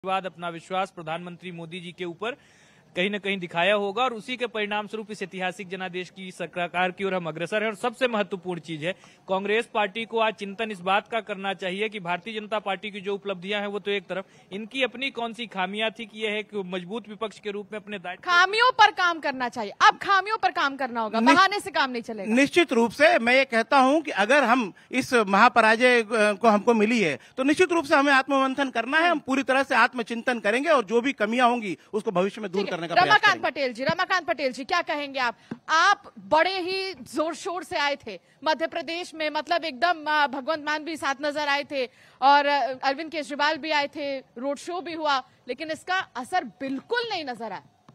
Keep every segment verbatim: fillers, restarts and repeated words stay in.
बाद अपना विश्वास प्रधानमंत्री मोदी जी के ऊपर कहीं न कहीं दिखाया होगा और उसी के परिणाम स्वरूप इस ऐतिहासिक जनादेश की सरकार की ओर हम अग्रसर है। और सबसे महत्वपूर्ण चीज है, कांग्रेस पार्टी को आज चिंतन इस बात का करना चाहिए कि भारतीय जनता पार्टी की जो उपलब्धियां हैं वो तो एक तरफ, इनकी अपनी कौन सी खामियां थी कि यह है कि मजबूत विपक्ष के रूप में अपने दायित्व खामियों पर काम करना चाहिए। अब खामियों पर काम करना होगा, बहाने से काम नहीं चलेगा। निश्चित रूप से मैं ये कहता हूं कि अगर हम इस महापराजय को हमको मिली है तो निश्चित रूप से हमें आत्ममंथन करना है। हम पूरी तरह से आत्मचिंतन करेंगे और जो भी कमियां होंगी उसको भविष्य में दूर करने का प्रयास करेंगे। पटेल जी, रमाकांत पटेल जी, क्या कहेंगे आप? आप बड़े ही जोर शोर से आए थे मध्य प्रदेश में, मतलब एकदम भगवंत मान भी साथ नजर आए थे और अरविंद केजरीवाल भी आए थे, रोड शो भी हुआ, लेकिन इसका असर बिल्कुल नहीं नजर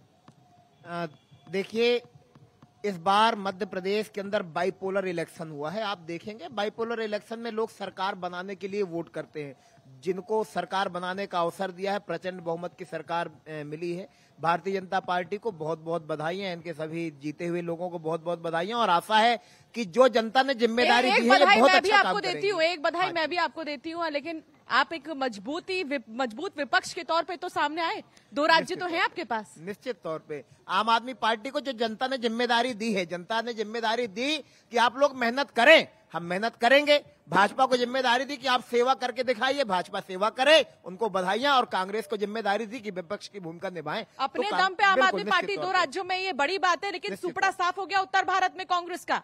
आया। देखिए, इस बार मध्य प्रदेश के अंदर बाइपोलर इलेक्शन हुआ है। आप देखेंगे बाइपोलर इलेक्शन में लोग सरकार बनाने के लिए वोट करते हैं। जिनको सरकार बनाने का अवसर दिया है, प्रचंड बहुमत की सरकार मिली है। भारतीय जनता पार्टी को बहुत बहुत बधाइयां, इनके सभी जीते हुए लोगों को बहुत बहुत बधाइयां और आशा है कि जो जनता ने जिम्मेदारी दी है, बहुत अच्छा काम करेंगे। देती हूँ एक बधाई मैं भी आपको देती हूँ, लेकिन आप एक मजबूती मजबूत विपक्ष के तौर पे तो सामने आए। दो राज्य तो हैं आपके पास। निश्चित तौर पे आम आदमी पार्टी को जो जनता ने जिम्मेदारी दी है, जनता ने जिम्मेदारी दी कि आप लोग मेहनत करें, हम मेहनत करेंगे। भाजपा को जिम्मेदारी दी कि आप सेवा करके दिखाइए, भाजपा सेवा करे, उनको बधाइयां। और कांग्रेस को जिम्मेदारी दी कि विपक्ष की भूमिका निभाएं। अपने दम पे आम आदमी पार्टी दो राज्यों में, ये बड़ी बात है, लेकिन सुपड़ा साफ हो गया उत्तर भारत में कांग्रेस का।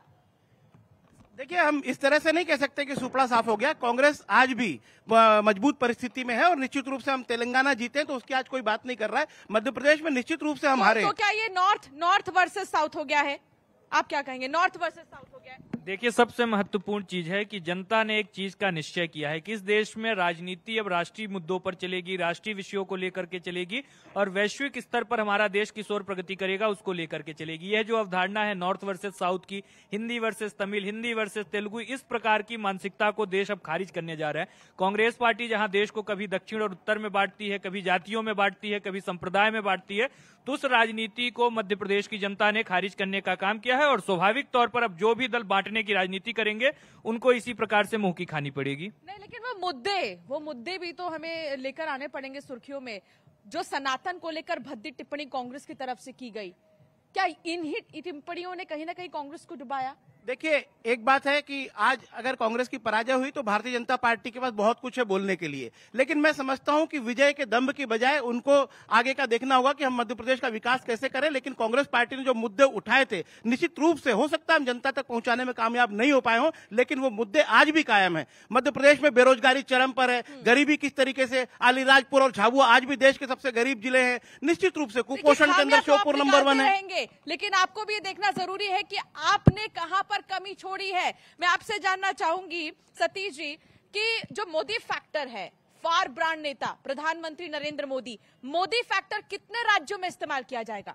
देखिए, हम इस तरह से नहीं कह सकते कि सुपड़ा साफ हो गया। कांग्रेस आज भी मजबूत परिस्थिति में है और निश्चित रूप से हम तेलंगाना जीते तो उसकी आज कोई बात नहीं कर रहा है। मध्य प्रदेश में निश्चित रूप से हम हारे। तो क्या ये नॉर्थ नॉर्थ वर्सेस साउथ हो गया है? आप क्या कहेंगे, नॉर्थ वर्सेस साउथ हो गया है? देखिए, सबसे महत्वपूर्ण चीज है कि जनता ने एक चीज का निश्चय किया है कि इस देश में राजनीति अब राष्ट्रीय मुद्दों पर चलेगी, राष्ट्रीय विषयों को लेकर के चलेगी और वैश्विक स्तर पर हमारा देश किस ओर प्रगति करेगा उसको लेकर के चलेगी। यह जो अवधारणा है नॉर्थ वर्सेस साउथ की, हिंदी वर्सेस तमिल, हिंदी वर्सेस तेलुगु, इस प्रकार की मानसिकता को देश अब खारिज करने जा रहा है। कांग्रेस पार्टी जहां देश को कभी दक्षिण और उत्तर में बांटती है, कभी जातियों में बांटती है, कभी संप्रदाय में बांटती है, तो उस राजनीति को मध्य प्रदेश की जनता ने खारिज करने का काम किया है और स्वाभाविक तौर पर अब जो भी दल बांटने की राजनीति करेंगे उनको इसी प्रकार से मुंह की खानी पड़ेगी। नहीं, लेकिन वो मुद्दे वो मुद्दे भी तो हमें लेकर आने पड़ेंगे सुर्खियों में। जो सनातन को लेकर भद्दी टिप्पणी कांग्रेस की तरफ से की गई, क्या इन ही टिप्पणियों ने कहीं ना कहीं कांग्रेस को डुबाया? देखिए, एक बात है कि आज अगर कांग्रेस की पराजय हुई तो भारतीय जनता पार्टी के पास बहुत कुछ है बोलने के लिए, लेकिन मैं समझता हूं कि विजय के दंभ की बजाय उनको आगे का देखना होगा कि हम मध्य प्रदेश का विकास कैसे करें। लेकिन कांग्रेस पार्टी ने जो मुद्दे उठाए थे, निश्चित रूप से हो सकता है हम जनता तक पहुंचाने में कामयाब नहीं हो पाए हों, लेकिन वो मुद्दे आज भी कायम है। मध्य प्रदेश में बेरोजगारी चरम पर है, गरीबी किस तरीके से, अलीराजपुर और झाबुआ आज भी देश के सबसे गरीब जिले हैं। निश्चित रूप से कुपोषण के अंदर श्योपुर नंबर वन है। लेकिन आपको भी देखना जरूरी है कि आपने कहां पर कमी छोड़ी है। मैं आपसे जानना चाहूंगी सतीश जी कि जो मोदी फैक्टर है, फार ब्रांड नेता प्रधानमंत्री नरेंद्र मोदी, मोदी फैक्टर कितने राज्यों में इस्तेमाल किया जाएगा?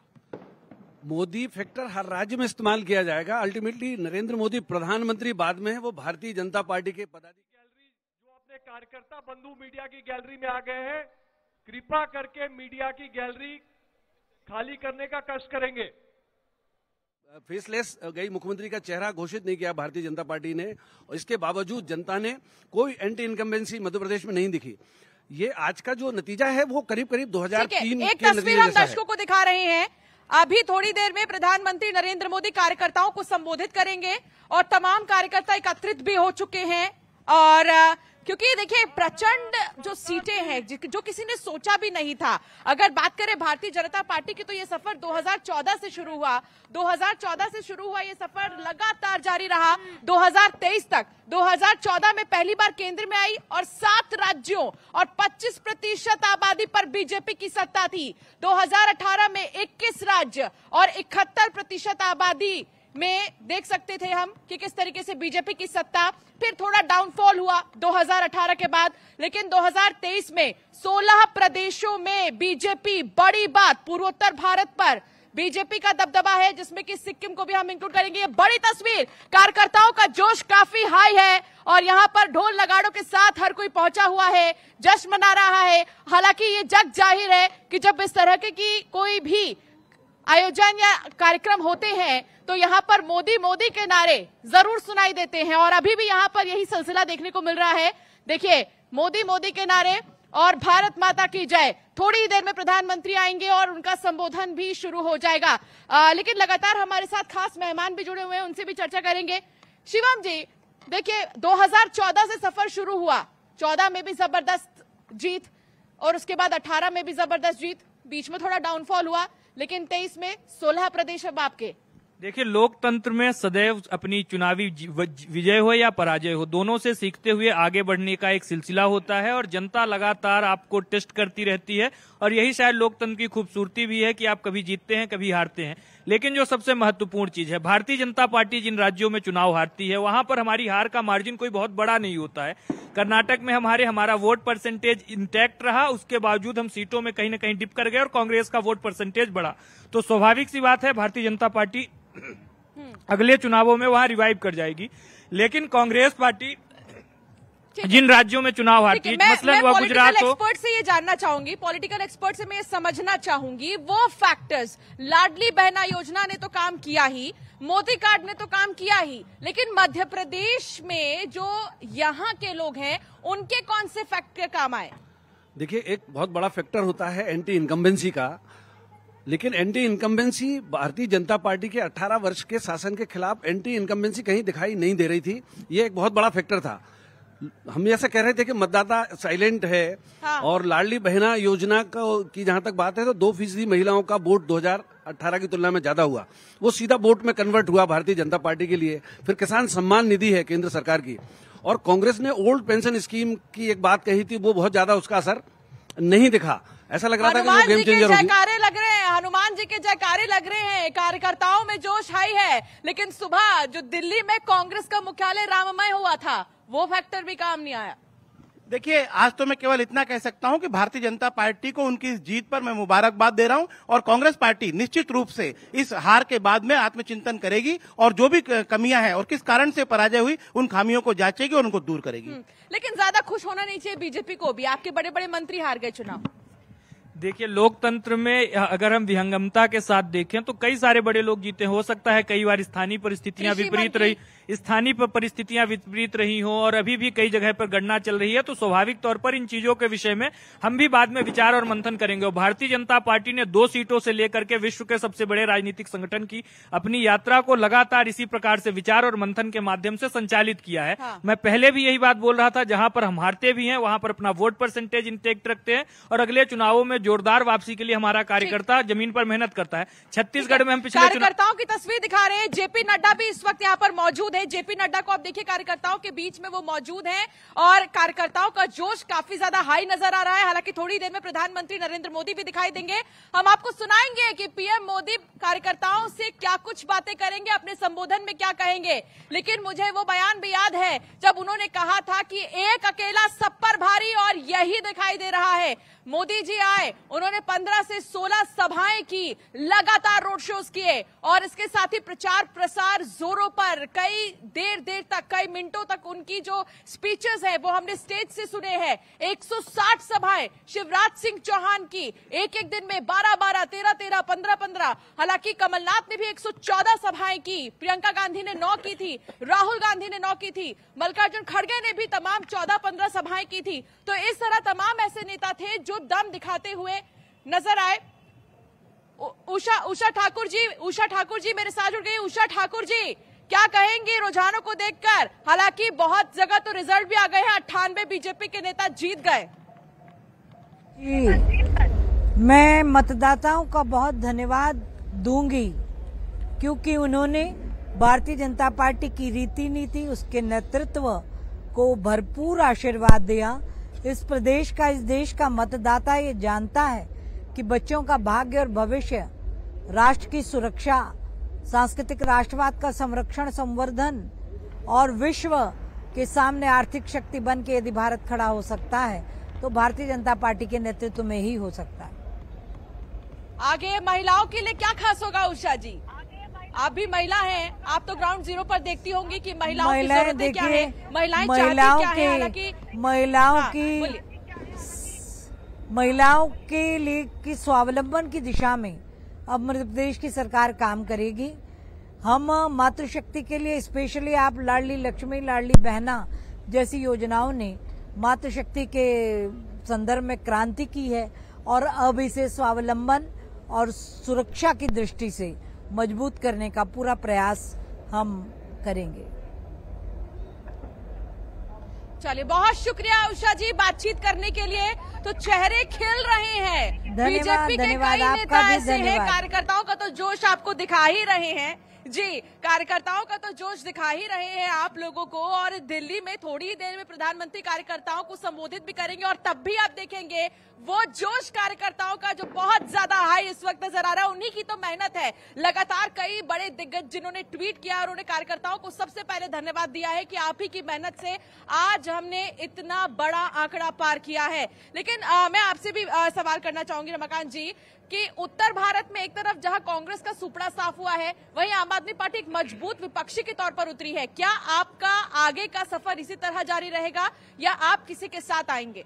मोदी फैक्टर हर राज्य में इस्तेमाल किया जाएगा। अल्टीमेटली नरेंद्र मोदी प्रधानमंत्री बाद में है, वो भारतीय जनता पार्टी के पदाधिकारी। गैलरी जो अपने कार्यकर्ता बंधु मीडिया की गैलरी में आ गए हैं, कृपा करके मीडिया की गैलरी खाली करने का कष्ट करेंगे। फेसलेस गई मुख्यमंत्री का चेहरा घोषित नहीं किया भारतीय जनता पार्टी ने, और इसके बावजूद जनता ने कोई एंटी इनकम्बेंसी मध्य प्रदेश में नहीं दिखी। ये आज का जो नतीजा है वो करीब करीब दो हज़ार तीन एक तस्वीर हम दर्शकों को दिखा रहे हैं। अभी थोड़ी देर में प्रधानमंत्री नरेंद्र मोदी कार्यकर्ताओं को संबोधित करेंगे और तमाम कार्यकर्ता एकत्रित भी हो चुके हैं। और क्योंकि देखिए, प्रचंड जो सीटें हैं जो किसी ने सोचा भी नहीं था। अगर बात करें भारतीय जनता पार्टी की तो ये सफर दो हज़ार चौदह से शुरू हुआ दो हज़ार चौदह से शुरू हुआ ये सफर लगातार जारी रहा दो हज़ार तेईस तक। दो हज़ार चौदह में पहली बार केंद्र में आई और सात राज्यों और पच्चीस प्रतिशत आबादी पर बीजेपी की सत्ता थी। दो हज़ार अठारह में इक्कीस राज्य और इकहत्तर प्रतिशत आबादी में देख सकते थे हम कि किस तरीके से बीजेपी की सत्ता, फिर थोड़ा डाउनफॉल हुआ दो हज़ार अठारह के बाद, लेकिन दो हज़ार तेईस में सोलह प्रदेशों में बीजेपी, बड़ी बात, पूर्वोत्तर भारत पर बीजेपी का दबदबा है, जिसमें कि सिक्किम को भी हम इंक्लूड करेंगे। ये बड़ी तस्वीर, कार्यकर्ताओं का जोश काफी हाई है और यहाँ पर ढोल नगाड़ों के साथ हर कोई पहुंचा हुआ है, जश्न मना रहा है। हालांकि ये जग जाहिर है कि जब इस तरह के की कोई भी आयोजन या कार्यक्रम होते हैं तो यहाँ पर मोदी मोदी के नारे जरूर सुनाई देते हैं और अभी भी यहाँ पर यही सिलसिला देखने को मिल रहा है। देखिए, मोदी मोदी के नारे और भारत माता की जय। थोड़ी ही देर में प्रधानमंत्री आएंगे और उनका संबोधन भी शुरू हो जाएगा। आ, लेकिन लगातार हमारे साथ खास मेहमान भी जुड़े हुए हैं, उनसे भी चर्चा करेंगे। शिवम जी, देखिए दो हज़ार चौदह से सफर शुरू हुआ, चौदह में भी जबरदस्त जीत और उसके बाद अठारह में भी जबरदस्त जीत, बीच में थोड़ा डाउनफॉल हुआ, लेकिन तेईस में सोलह प्रदेश अब आपके। देखिए, लोकतंत्र में सदैव अपनी चुनावी विजय हो या पराजय हो, दोनों से सीखते हुए आगे बढ़ने का एक सिलसिला होता है और जनता लगातार आपको टेस्ट करती रहती है और यही शायद लोकतंत्र की खूबसूरती भी है कि आप कभी जीतते हैं, कभी हारते हैं। लेकिन जो सबसे महत्वपूर्ण चीज है, भारतीय जनता पार्टी जिन राज्यों में चुनाव हारती है वहां पर हमारी हार का मार्जिन कोई बहुत बड़ा नहीं होता है। कर्नाटक में हमारे हमारा वोट परसेंटेज इंटैक्ट रहा, उसके बावजूद हम सीटों में कहीं न कहीं डिप कर गए और कांग्रेस का वोट परसेंटेज बढ़ा। तो स्वाभाविक सी बात है भारतीय जनता पार्टी अगले चुनावों में वहां रिवाइव कर जाएगी। लेकिन कांग्रेस पार्टी जिन राज्यों में चुनाव हारती है, मसलन वह गुजरात हो। एक्सपर्ट से ये जानना चाहूंगी, पॉलिटिकल एक्सपर्ट से मैं ये समझना चाहूंगी वो फैक्टर्स, लाडली बहना योजना ने तो काम किया ही, मोदी कार्ड ने तो काम किया ही, लेकिन मध्य प्रदेश में जो यहाँ के लोग हैं उनके कौन से फैक्टर काम आए? देखिए, एक बहुत बड़ा फैक्टर होता है एंटी इनकम्बेंसी का, लेकिन anti incumbency Bharatiya Janata party के अठारह वर्ष के शासन के खिलाफ एंटी इनकम्बेंसी कहीं दिखाई नहीं दे रही थी। ये एक बहुत बड़ा फैक्टर था। हम ऐसा कह रहे थे कि मतदाता साइलेंट है। हाँ। और लाडली बहना योजना का की जहां तक बात है तो दो फीसदी महिलाओं का वोट दो हज़ार अठारह की तुलना में ज्यादा हुआ, वो सीधा वोट में कन्वर्ट हुआ भारतीय जनता पार्टी के लिए। फिर किसान सम्मान निधि है केंद्र सरकार की, और कांग्रेस ने ओल्ड पेंशन स्कीम की एक बात कही थी, वो बहुत ज्यादा उसका असर नहीं दिखा। ऐसा लग रहा था कि वो गेम चेंजर होगी। जयकारे लग रहे हैं, हनुमान जी के जयकारे लग रहे हैं, कार्यकर्ताओं में जोश हाई है, लेकिन सुबह जो दिल्ली में कांग्रेस का मुख्यालय राममय हुआ था वो फैक्टर भी काम नहीं आया। देखिए, आज तो मैं केवल इतना कह सकता हूं कि भारतीय जनता पार्टी को उनकी इस जीत पर मैं मुबारकबाद दे रहा हूं और कांग्रेस पार्टी निश्चित रूप से इस हार के बाद में आत्मचिंतन करेगी और जो भी कमियां हैं और किस कारण से पराजय हुई उन खामियों को जांचेगी और उनको दूर करेगी। लेकिन ज्यादा खुश होना नहीं चाहिए बीजेपी को भी, आपके बड़े बड़े मंत्री हार गए चुनाव। देखिए, लोकतंत्र में अगर हम विहंगमता के साथ देखें तो कई सारे बड़े लोग जीते। हो सकता है कई बार स्थानीय परिस्थितियां विपरीत रही स्थानीय परिस्थितियां विपरीत रही हो और अभी भी कई जगह पर गणना चल रही है, तो स्वाभाविक तौर पर इन चीजों के विषय में हम भी बाद में विचार और मंथन करेंगे। और भारतीय जनता पार्टी ने दो सीटों से लेकर के विश्व के सबसे बड़े राजनीतिक संगठन की अपनी यात्रा को लगातार इसी प्रकार से विचार और मंथन के माध्यम से संचालित किया है। हाँ। मैं पहले भी यही बात बोल रहा था, जहां पर हम हारते भी हैं वहां पर अपना वोट परसेंटेज इंटैक्ट रखते हैं और अगले चुनावों में जोरदार वापसी के लिए हमारा कार्यकर्ता जमीन पर मेहनत करता है। छत्तीसगढ़ में हम पिछले कार्यकर्ताओं की तस्वीर दिखा रहे हैं, जेपी नड्डा भी इस वक्त यहाँ पर मौजूद है। जेपी नड्डा को आप देखिए, कार्यकर्ताओं के बीच में वो मौजूद हैं और कार्यकर्ताओं का जोश काफी ज्यादा हाई नजर आ रहा है। हालांकि थोड़ी देर में प्रधानमंत्री नरेंद्र मोदी भी दिखाई देंगे, हम आपको सुनाएंगे कि पीएम मोदी कार्यकर्ताओं से क्या कुछ बातें करेंगे, अपने संबोधन में क्या कहेंगे। लेकिन मुझे वो बयान भी याद है जब उन्होंने कहा था कि एक अकेला सब पर भारी, और यही दिखाई दे रहा है। मोदी जी आए, उन्होंने पंद्रह से सोलह सभाएं की, लगातार रोड शोज किए और इसके साथ ही प्रचार प्रसार जोरों पर, कई देर देर तक, कई मिनटों तक उनकी जो स्पीचेस है वो हमने स्टेज से सुने हैं। एक सौ साठ सभाएं शिवराज सिंह चौहान की, एक एक दिन में बारह बारह, तेरह तेरह, पंद्रह पंद्रह। हालांकि कमलनाथ ने भी एक सौ चौदह सभाएं की, प्रियंका गांधी ने नौ की थी, राहुल गांधी ने नौ की थी, मल्लिकार्जुन खड़गे ने भी तमाम चौदह पंद्रह सभाएं की थी। तो इस तरह तमाम ऐसे नेता थे जो दम दिखाते हुए नजर आए। उषा उषा ठाकुर जी उषा ठाकुर जी मेरे साथ जुड़ गई। उषा ठाकुर जी, क्या कहेंगे रुझानों को देखकर? हालांकि बहुत जगह तो रिजल्ट भी आ गए हैं, अट्ठानवे बीजेपी के नेता जीत गए। मैं मतदाताओं का बहुत धन्यवाद दूंगी क्योंकि उन्होंने भारतीय जनता पार्टी की रीति नीति, उसके नेतृत्व को भरपूर आशीर्वाद दिया। इस प्रदेश का, इस देश का मतदाता ये जानता है कि बच्चों का भाग्य और भविष्य, राष्ट्र की सुरक्षा, सांस्कृतिक राष्ट्रवाद का संरक्षण संवर्धन और विश्व के सामने आर्थिक शक्ति बन के यदि भारत खड़ा हो सकता है तो भारतीय जनता पार्टी के नेतृत्व में ही हो सकता है। आगे महिलाओं के लिए क्या खास होगा उषा जी? आप भी महिला हैं, आप तो ग्राउंड जीरो पर देखती होंगी कि महिलाओं की जरूरतें क्या है, महिलाएं महिलाओं चाहती क्या है। हालांकि महिलाओं की महिलाओं के लिए की स्वावलंबन की दिशा में अब मध्य प्रदेश की सरकार काम करेगी। हम मातृशक्ति के लिए, स्पेशली आप लाडली लक्ष्मी, लाडली बहना जैसी योजनाओं ने मातृशक्ति के संदर्भ में क्रांति की है और अब इसे स्वावलंबन और सुरक्षा की दृष्टि से मजबूत करने का पूरा प्रयास हम करेंगे। चलिए, बहुत शुक्रिया उषा जी बातचीत करने के लिए। तो चेहरे खिल रहे हैं, बीजेपी के कई नेता ऐसे हैं, कार्यकर्ताओं का तो जोश आपको दिखा ही रहे हैं जी, कार्यकर्ताओं का तो जोश दिखा ही रहे हैं आप लोगों को। और दिल्ली में थोड़ी ही देर में प्रधानमंत्री कार्यकर्ताओं को संबोधित भी करेंगे और तब भी आप देखेंगे वो जोश कार्यकर्ताओं का जो बहुत ज्यादा हाई इस वक्त नजर आ रहा है। उन्हीं की तो मेहनत है। लगातार कई बड़े दिग्गज जिन्होंने ट्वीट किया और उन्होंने कार्यकर्ताओं को सबसे पहले धन्यवाद दिया है कि आप ही की मेहनत से आज हमने इतना बड़ा आंकड़ा पार किया है। लेकिन आ, मैं आपसे भी आ, सवाल करना चाहूंगी रमाकांत जी कि उत्तर भारत में एक तरफ जहां कांग्रेस का सुपड़ा साफ हुआ है, वहीं आम आदमी पार्टी एक मजबूत विपक्षी के तौर पर उतरी है। क्या आपका आगे का सफर इसी तरह जारी रहेगा या आप किसी के साथ आएंगे?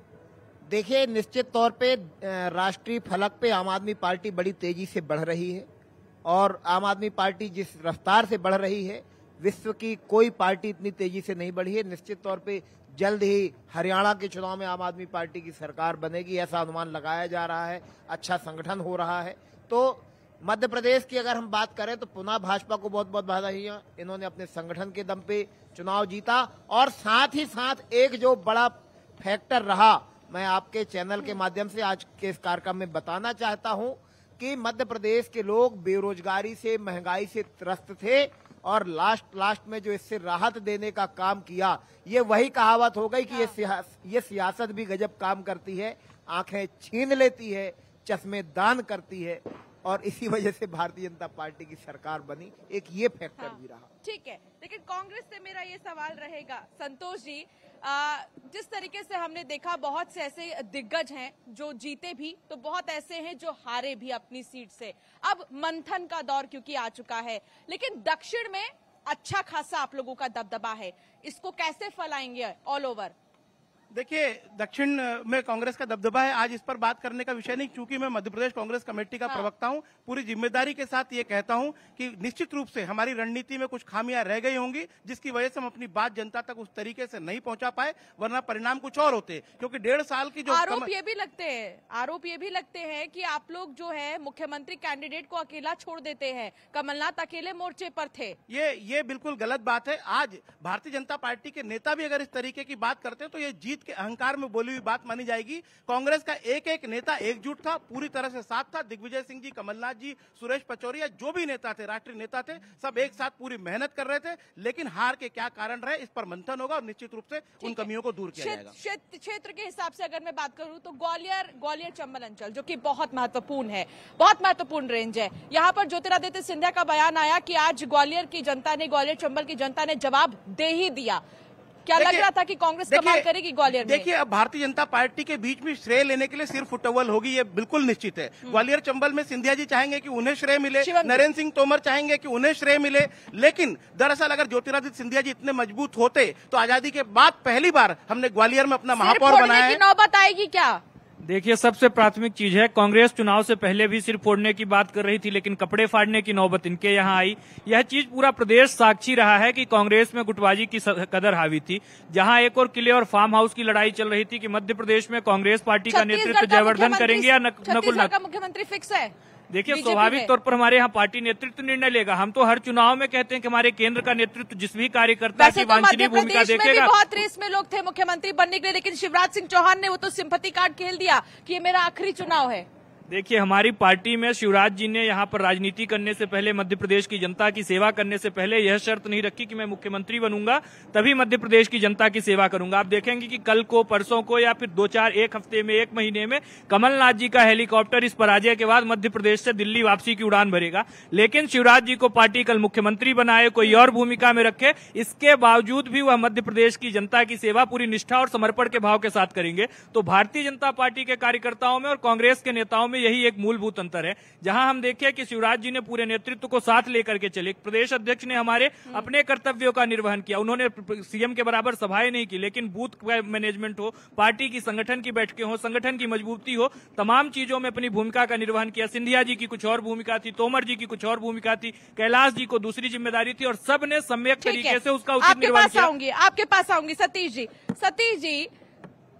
देखिए, निश्चित तौर पे राष्ट्रीय फलक पे आम आदमी पार्टी बड़ी तेजी से बढ़ रही है और आम आदमी पार्टी जिस रफ्तार से बढ़ रही है, विश्व की कोई पार्टी इतनी तेजी से नहीं बढ़ी है। निश्चित तौर पे जल्द ही हरियाणा के चुनाव में आम आदमी पार्टी की सरकार बनेगी, ऐसा अनुमान लगाया जा रहा है। अच्छा संगठन हो रहा है। तो मध्य प्रदेश की अगर हम बात करें तो पुनः भाजपा को बहुत बहुत बधाइयां। इन्होंने अपने संगठन के दम पे चुनाव जीता और साथ ही साथ एक जो बड़ा फैक्टर रहा, मैं आपके चैनल के माध्यम से आज के इस कार्यक्रम में बताना चाहता हूं कि मध्य प्रदेश के लोग बेरोजगारी से, महंगाई से त्रस्त थे और लास्ट लास्ट में जो इससे राहत देने का काम किया, ये वही कहावत हो गई कि ये सियास, ये सियासत भी गजब काम करती है, आंखें छीन लेती है, चश्मे दान करती है और इसी वजह से भारतीय जनता पार्टी की सरकार बनी। एक ये फैक्टर हाँ, भी रहा। ठीक है, लेकिन कांग्रेस से मेरा ये सवाल रहेगा संतोष जी, आ, जिस तरीके से हमने देखा बहुत से ऐसे दिग्गज हैं जो जीते भी, तो बहुत ऐसे हैं जो हारे भी अपनी सीट से। अब मंथन का दौर क्योंकि आ चुका है, लेकिन दक्षिण में अच्छा खासा आप लोगों का दबदबा है, इसको कैसे फैलाएंगे ऑल ओवर? देखिए, दक्षिण में कांग्रेस का दबदबा है, आज इस पर बात करने का विषय नहीं, क्योंकि मैं मध्य प्रदेश कांग्रेस कमेटी का हाँ। प्रवक्ता हूं। पूरी जिम्मेदारी के साथ ये कहता हूं कि निश्चित रूप से हमारी रणनीति में कुछ खामियां रह गई होंगी, जिसकी वजह से हम अपनी बात जनता तक उस तरीके से नहीं पहुंचा पाए, वरना परिणाम कुछ और होते। क्योंकि डेढ़ साल की जो आरोप ये भी लगते हैं आरोप ये भी लगते हैं कि आप लोग जो है मुख्यमंत्री कैंडिडेट को अकेला छोड़ देते हैं, कमलनाथ अकेले मोर्चे पर थे। ये ये बिल्कुल गलत बात है। आज भारतीय जनता पार्टी के नेता भी अगर इस तरीके की बात करते हैं तो ये जीत के अहंकार में बोली हुई बात मानी जाएगी। कांग्रेस का एक एक नेता एकजुट था, पूरी तरह से साथ था। दिग्विजय सिंह जी, कमलनाथ जी, सुरेश पचौरिया, जो भी नेता थे, राष्ट्रीय नेता थे, सब एक साथ पूरी मेहनत कर रहे थे। लेकिन हार के क्या कारण रहे, इस पर मंथन होगा और निश्चित रूप से उन कमियों को दूर किया जाएगा। क्षेत्र के हिसाब से अगर मैं बात करूं तो ग्वालियर ग्वालियर चंबल अंचल जो कि बहुत महत्वपूर्ण है, बहुत महत्वपूर्ण रेंज है, यहाँ पर ज्योतिरादित्य सिंधिया का बयान आया कि आज ग्वालियर की जनता ने, ग्वालियर चंबल की जनता ने जवाब दे ही दिया। क्या लग रहा था कि कांग्रेस कमाल करेगी ग्वालियर में? देखिए, अब भारतीय जनता पार्टी के बीच में श्रेय लेने के लिए सिर्फ फुटबॉल होगी, ये बिल्कुल निश्चित है। ग्वालियर चंबल में सिंधिया जी चाहेंगे कि उन्हें श्रेय मिले, नरेंद्र सिंह तोमर चाहेंगे कि उन्हें श्रेय मिले। लेकिन दरअसल अगर ज्योतिरादित्य सिंधिया जी इतने मजबूत होते तो आजादी के बाद पहली बार हमने ग्वालियर में अपना महापौर बनाया है। नौबत आएगी क्या? देखिए, सबसे प्राथमिक चीज है, कांग्रेस चुनाव से पहले भी सिर्फ फोड़ने की बात कर रही थी, लेकिन कपड़े फाड़ने की नौबत इनके यहाँ आई। यह चीज पूरा प्रदेश साक्षी रहा है कि कांग्रेस में गुटबाजी की कदर हावी थी। जहां एक और किले और फार्म हाउस की लड़ाई चल रही थी कि मध्य प्रदेश में कांग्रेस पार्टी का नेतृत्व जयवर्धन करेंगे या नकुल नाथ। मुख्यमंत्री फिक्स है। देखिए, स्वाभाविक तौर पर हमारे यहाँ पार्टी नेतृत्व निर्णय लेगा। हम तो हर चुनाव में कहते हैं कि हमारे केंद्र का नेतृत्व जिस भी कार्यकर्ता की वांछनीय भूमिका देखेगा। बहुत रेस में लोग थे मुख्यमंत्री बनने के लिए, लेकिन शिवराज सिंह चौहान ने वो तो सिंपैथी कार्ड खेल दिया कि ये मेरा आखिरी चुनाव है। देखिए, हमारी पार्टी में शिवराज जी ने यहाँ पर राजनीति करने से पहले, मध्य प्रदेश की जनता की सेवा करने से पहले यह शर्त नहीं रखी कि मैं मुख्यमंत्री बनूंगा तभी मध्य प्रदेश की जनता की सेवा करूंगा। आप देखेंगे कि कल को, परसों को या फिर दो चार एक हफ्ते में, एक महीने में कमलनाथ जी का हेलीकॉप्टर इस पराजय के बाद मध्य प्रदेश से दिल्ली वापसी की उड़ान भरेगा। लेकिन शिवराज जी को पार्टी कल मुख्यमंत्री बनाए, कोई और भूमिका में रखे, इसके बावजूद भी वह मध्य प्रदेश की जनता की सेवा पूरी निष्ठा और समर्पण के भाव के साथ करेंगे। तो भारतीय जनता पार्टी के कार्यकर्ताओं में और कांग्रेस के नेताओं में यही एक मूलभूत अंतर है। जहां हम देखें कि शिवराज जी ने पूरे नेतृत्व को साथ लेकर के चले, प्रदेश अध्यक्ष ने हमारे अपने कर्तव्यों का निर्वहन किया। उन्होंने सीएम के बराबर सभाएं नहीं की, लेकिन बूथ मैनेजमेंट हो, पार्टी की संगठन की बैठकें हो, संगठन की मजबूती हो, तमाम चीजों में अपनी भूमिका का निर्वहन किया। सिंधिया जी की कुछ और भूमिका थी, तोमर जी की कुछ और भूमिका थी, कैलाश जी को दूसरी जिम्मेदारी थी और सबने सम्यक तरीके से उसका उचित निर्वहन किया। आपके पास आऊंगी, आपके पास आऊंगी सतीश जी। सतीश जी, आपने कहा कि कांग्रेस में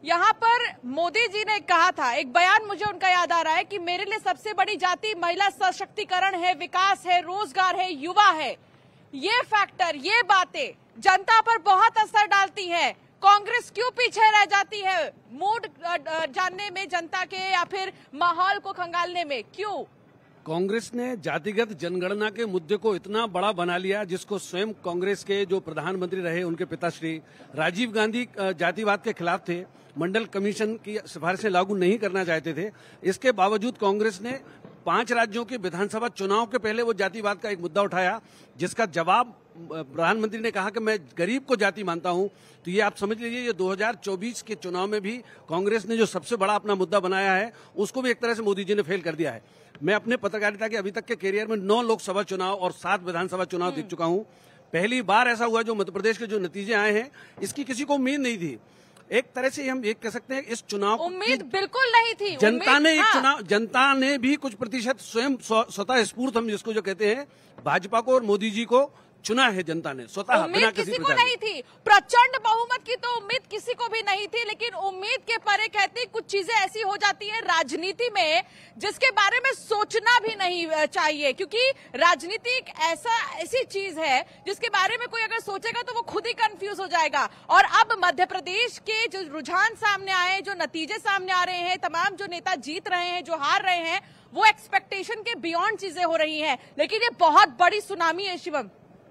यहाँ पर मोदी जी ने कहा था, एक बयान मुझे उनका याद आ रहा है कि मेरे लिए सबसे बड़ी जाति महिला सशक्तिकरण है, विकास है, रोजगार है, युवा है। ये फैक्टर, ये बातें जनता पर बहुत असर डालती है। कांग्रेस क्यों पीछे रह जाती है मूड जानने में जनता के, या फिर माहौल को खंगालने में, क्यों? कांग्रेस ने जातिगत जनगणना के मुद्दे को इतना बड़ा बना लिया, जिसको स्वयं कांग्रेस के जो प्रधानमंत्री रहे उनके पिताश्री राजीव गांधी जातिवाद के खिलाफ थे, मंडल कमीशन की सिफारिशें लागू नहीं करना चाहते थे। इसके बावजूद कांग्रेस ने पांच राज्यों के विधानसभा चुनाव के पहले वो जातिवाद का एक मुद्दा उठाया, जिसका जवाब प्रधानमंत्री ने कहा कि मैं गरीब को जाति मानता हूं। तो ये आप समझ लीजिए, ये दो हज़ार चौबीस के चुनाव में भी कांग्रेस ने जो सबसे बड़ा अपना मुद्दा बनाया है, उसको भी एक तरह से मोदी जी ने फेल कर दिया है। मैं अपने पत्रकारिता के अभी तक के कैरियर में नौ लोकसभा चुनाव और सात विधानसभा चुनाव देख चुका हूं। पहली बार ऐसा हुआ जो मध्य प्रदेश के जो नतीजे आए हैं, इसकी किसी को उम्मीद नहीं थी। एक तरह से हम ये कह सकते हैं इस चुनाव उम्मीद बिल्कुल नहीं थी। जनता ने एक हाँ। चुनाव जनता ने भी कुछ प्रतिशत स्वयं स्वतः स्फूर्त, हम जिसको जो कहते हैं, भाजपा को और मोदी जी को चुना है जनता ने स्वतः, बिना किसी किसी को नहीं थी। प्रचंड बहुमत की तो उम्मीद किसी को भी नहीं थी, लेकिन उम्मीद के परे कहते कुछ चीजें ऐसी हो जाती हैं राजनीति में जिसके बारे में सोचना भी नहीं चाहिए, क्योंकि राजनीति एक ऐसा ऐसी चीज है जिसके बारे में कोई अगर सोचेगा तो वो खुद ही कंफ्यूज हो जाएगा। और अब मध्य प्रदेश के जो रुझान सामने आए, जो नतीजे सामने आ रहे हैं, तमाम जो नेता जीत रहे हैं, जो हार रहे हैं, वो एक्सपेक्टेशन के बियॉन्ड चीजें हो रही हैं। लेकिन ये बहुत बड़ी सुनामी है शिवम।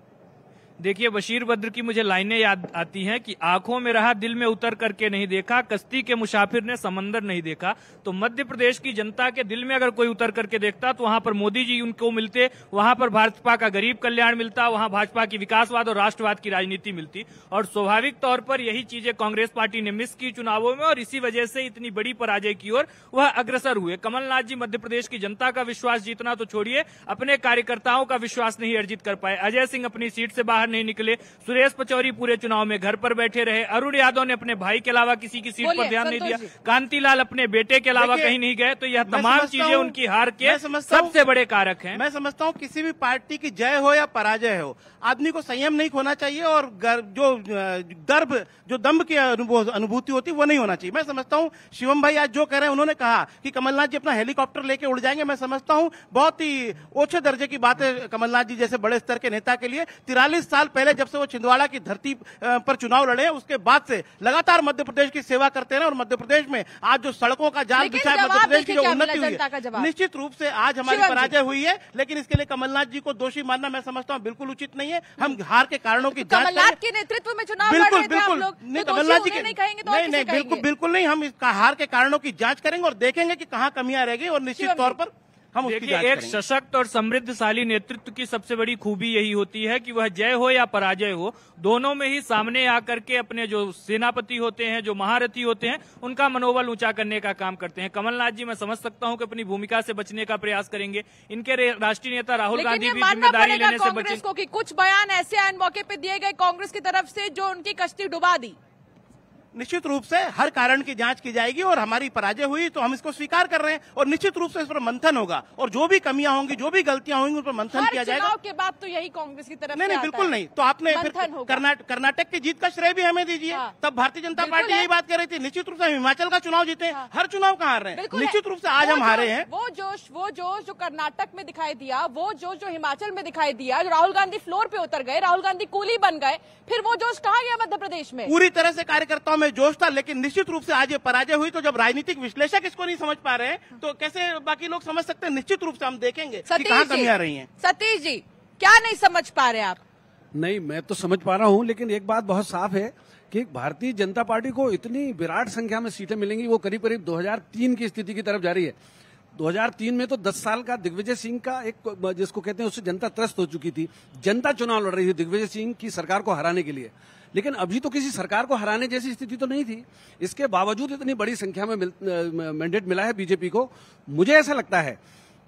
देखिए, बशीर बद्र की मुझे लाइनें याद आती हैं कि आंखों में रहा दिल में उतर करके नहीं देखा, कश्ती के मुसाफिर ने समंदर नहीं देखा। तो मध्य प्रदेश की जनता के दिल में अगर कोई उतर करके देखता तो वहां पर मोदी जी उनको मिलते, वहां पर भाजपा का गरीब कल्याण मिलता, वहां भाजपा की विकासवाद और राष्ट्रवाद की राजनीति मिलती। और स्वाभाविक तौर पर यही चीजें कांग्रेस पार्टी ने मिस की चुनावों में, और इसी वजह से इतनी बड़ी पराजय की ओर वह अग्रसर हुए। कमलनाथ जी मध्य प्रदेश की जनता का विश्वास जीतना तो छोड़िए, अपने कार्यकर्ताओं का विश्वास नहीं अर्जित कर पाए। अजय सिंह अपनी सीट से बाहर नहीं निकले, सुरेश पचौरी पूरे चुनाव में घर पर बैठे रहे, अरुण यादव ने अपने भाई के अलावा किसी की सीट पर ध्यान नहीं दिया, कांतिलाल अपने बेटे के अलावा कहीं नहीं गए। तो यह तमाम चीजें उनकी हार के सबसे बड़े कारक हैं। मैं समझता हूं किसी भी पार्टी की जय हो या पराजय हो, आदमी को संयम नहीं खोना चाहिए, और जो गर्व, जो दम्भ की अनुभूति होती है वो नहीं होना चाहिए। मैं समझता हूं शिवम भाई आज जो कह रहे हैं, उन्होंने कहा कि कमलनाथ जी अपना हेलीकॉप्टर लेके उड़ जाएंगे, मैं समझता हूं बहुत ही ओछे दर्जे की बात है कमलनाथ जी जैसे बड़े स्तर के नेता के लिए। तिरालीस साल पहले जब से वो छिंदवाड़ा की धरती पर चुनाव लड़े, उसके बाद से लगातार मध्य प्रदेश की सेवा करते हैं, और मध्य प्रदेश में आज जो सड़कों का जाल बिछा है, मध्य प्रदेश की जो उन्नति हुई है, निश्चित रूप से आज हमारी पराजय हुई है। लेकिन इसके लिए कमलनाथ जी को दोषी मानना मैं समझता हूं बिल्कुल उचित नहीं है। हम हार के कारणों की जांच कमलनाथ के नेतृत्व में चुनाव लड़ रहे थे आप लोग, नहीं कमलनाथ जी के नहीं कहेंगे तो नहीं नहीं बिल्कुल बिल्कुल नहीं। हम इसका हार के कारणों की जांच करेंगे और देखेंगे कि कहां कमियां रह गई, और निश्चित तौर पर हम उसकी जांच एक करेंगे। सशक्त और समृद्धशाली नेतृत्व की सबसे बड़ी खूबी यही होती है कि वह जय हो या पराजय हो, दोनों में ही सामने आकर के अपने जो सेनापति होते हैं, जो महारथी होते हैं, उनका मनोबल ऊंचा करने का काम करते हैं। कमलनाथ जी मैं समझ सकता हूं कि अपनी भूमिका से बचने का प्रयास करेंगे। इनके राष्ट्रीय नेता राहुल गांधी भी जिम्मेदारी लेने से बचे। कांग्रेस को कि कुछ बयान ऐसे आन मौके पे दिए गए कांग्रेस की तरफ से जो उनकी कश्ती डुबा दी। निश्चित रूप से हर कारण की जांच की जाएगी, और हमारी पराजय हुई तो हम इसको स्वीकार कर रहे हैं, और निश्चित रूप से इस पर मंथन होगा, और जो भी कमियां होंगी, जो भी गलतियां होंगी, उन पर मंथन किया जाएगा। चुनाव के बाद तो यही कांग्रेस की तरफ नहीं नहीं बिल्कुल नहीं। तो आपने फिर कर्नाटक की जीत का श्रेय भी हमें दीजिए। हाँ। तब भारतीय जनता पार्टी यही बात कर रही थी। निश्चित रूप से हम हिमाचल का चुनाव जीते, हाँ। हर चुनाव कहाँ हार रहे हैं, निश्चित रूप से आज हम हारे हैं। वो जोश वो जोश जो कर्नाटक में दिखाई दिया, वो जोश जो हिमाचल में दिखाई दिया, जो राहुल गांधी फ्लोर पे उतर गए, राहुल गांधी कूली बन गए, फिर वो जोश कहाँ गया मध्य प्रदेश में? पूरी तरह से कार्यकर्ताओं में जोश था, लेकिन निश्चित रूप से आज ये पराजय हुई। तो जब राजनीतिक विश्लेषक इसको नहीं समझ पा रहे हैं तो कैसे बाकी लोग समझ सकते हैं? निश्चित रूप से हम देखेंगे कि कहां कमियां रही हैं। सतीश जी क्या नहीं समझ पा रहे आप? नहीं, मैं तो समझ पा रहा हूं, लेकिन एक बात बहुत साफ है कि भारतीय जनता पार्टी को इतनी विराट संख्या में सीटें मिलेंगी, वो करीब करीब दो हज़ार तीन की स्थिति की तरफ जा रही है। दो हज़ार तीन में तो दस साल का दिग्विजय सिंह का एक, जिसको कहते हैं, उससे जनता त्रस्त हो चुकी थी। जनता चुनाव लड़ रही थी दिग्विजय सिंह की सरकार को हराने के लिए, लेकिन अभी तो किसी सरकार को हराने जैसी स्थिति तो नहीं थी। इसके बावजूद इतनी बड़ी संख्या में मैंडेट मिला है बीजेपी को। मुझे ऐसा लगता है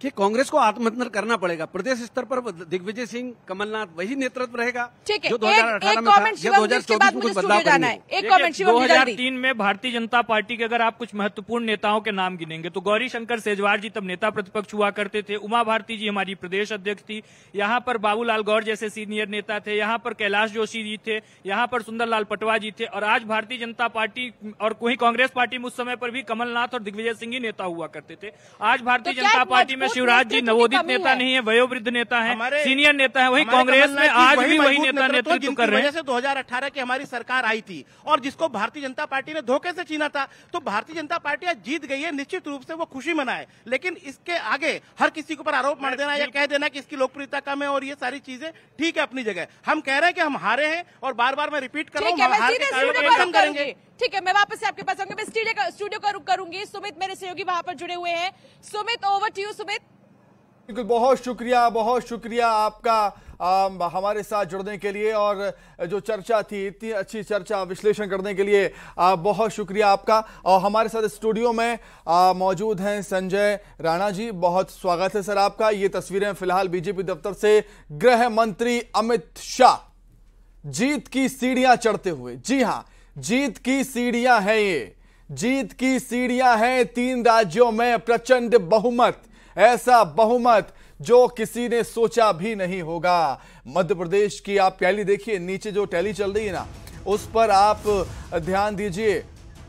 कि कांग्रेस को आत्ममंथन करना पड़ेगा। प्रदेश स्तर पर दिग्विजय सिंह, कमलनाथ वही नेतृत्व रहेगा ठीक है। जो दो हज़ार अठारह में था, या दो हज़ार चौबीस में कुछ बदलाव करेंगे। एक कमेंट शिवम जी दो हज़ार तीन में भारतीय जनता पार्टी के अगर आप कुछ महत्वपूर्ण नेताओं के नाम गिनेंगे तो गौरी शंकर सेजवार जी तब नेता प्रतिपक्ष हुआ करते थे, उमा भारती जी हमारी प्रदेश अध्यक्ष थी, यहाँ पर बाबूलाल गौर जैसे सीनियर नेता थे, यहाँ पर कैलाश जोशी जी थे, यहाँ पर सुंदरलाल पटवा जी थे, और आज भारतीय जनता पार्टी और कोई कांग्रेस पार्टी में उस समय पर भी कमलनाथ और दिग्विजय सिंह ही नेता हुआ करते थे। आज भारतीय जनता पार्टी में शिवराज जी नवोदित नेता नहीं है, वयोवृद्ध नेता है, सीनियर नेता है, वही कांग्रेस में आज भी वही नेता नेतृत्व कर रहे हैं। दो हज़ार अठारह की हमारी सरकार आई थी और जिसको भारतीय जनता पार्टी ने धोखे से छीना था, तो भारतीय जनता पार्टी आज जीत गई है, निश्चित रूप से वो खुशी मनाए। लेकिन इसके आगे हर किसी के ऊपर आरोप मार देना या कह देना कि इसकी लोकप्रियता कम है और ये सारी चीजें ठीक है अपनी जगह। हम कह रहे हैं कि हम हारे हैं और बार बार मैं रिपीट कर रहा हूँ, हम हार के कारण करेंगे। ठीक है, मैं वापस से आपके पास आऊंगी, मैं स्टूडियो का स्टूडियो का रुख करूंगी। सुमित मेरे सहयोगी वहां पर जुड़े हुए हैं। Sumit, over to you. Sumit, बिल्कुल, बहुत शुक्रिया, बहुत शुक्रिया आपका आ, हमारे साथ जुड़ने के लिए और जो चर्चा थी, इतनी अच्छी चर्चा विश्लेषण करने के लिए आ, बहुत शुक्रिया आपका। और हमारे साथ स्टूडियो में आ, मौजूद हैं संजय राणा जी, बहुत स्वागत है सर आपका। ये तस्वीरें फिलहाल बीजेपी दफ्तर से गृह मंत्री अमित शाह जीत की सीढ़ियां चढ़ते हुए, जी हां, जीत की सीढ़ियां हैं, ये जीत की सीढ़ियां हैं। तीन राज्यों में प्रचंड बहुमत, ऐसा बहुमत जो किसी ने सोचा भी नहीं होगा। मध्य प्रदेश की आप टैली देखिए, नीचे जो टैली चल रही है ना, उस पर आप ध्यान दीजिए,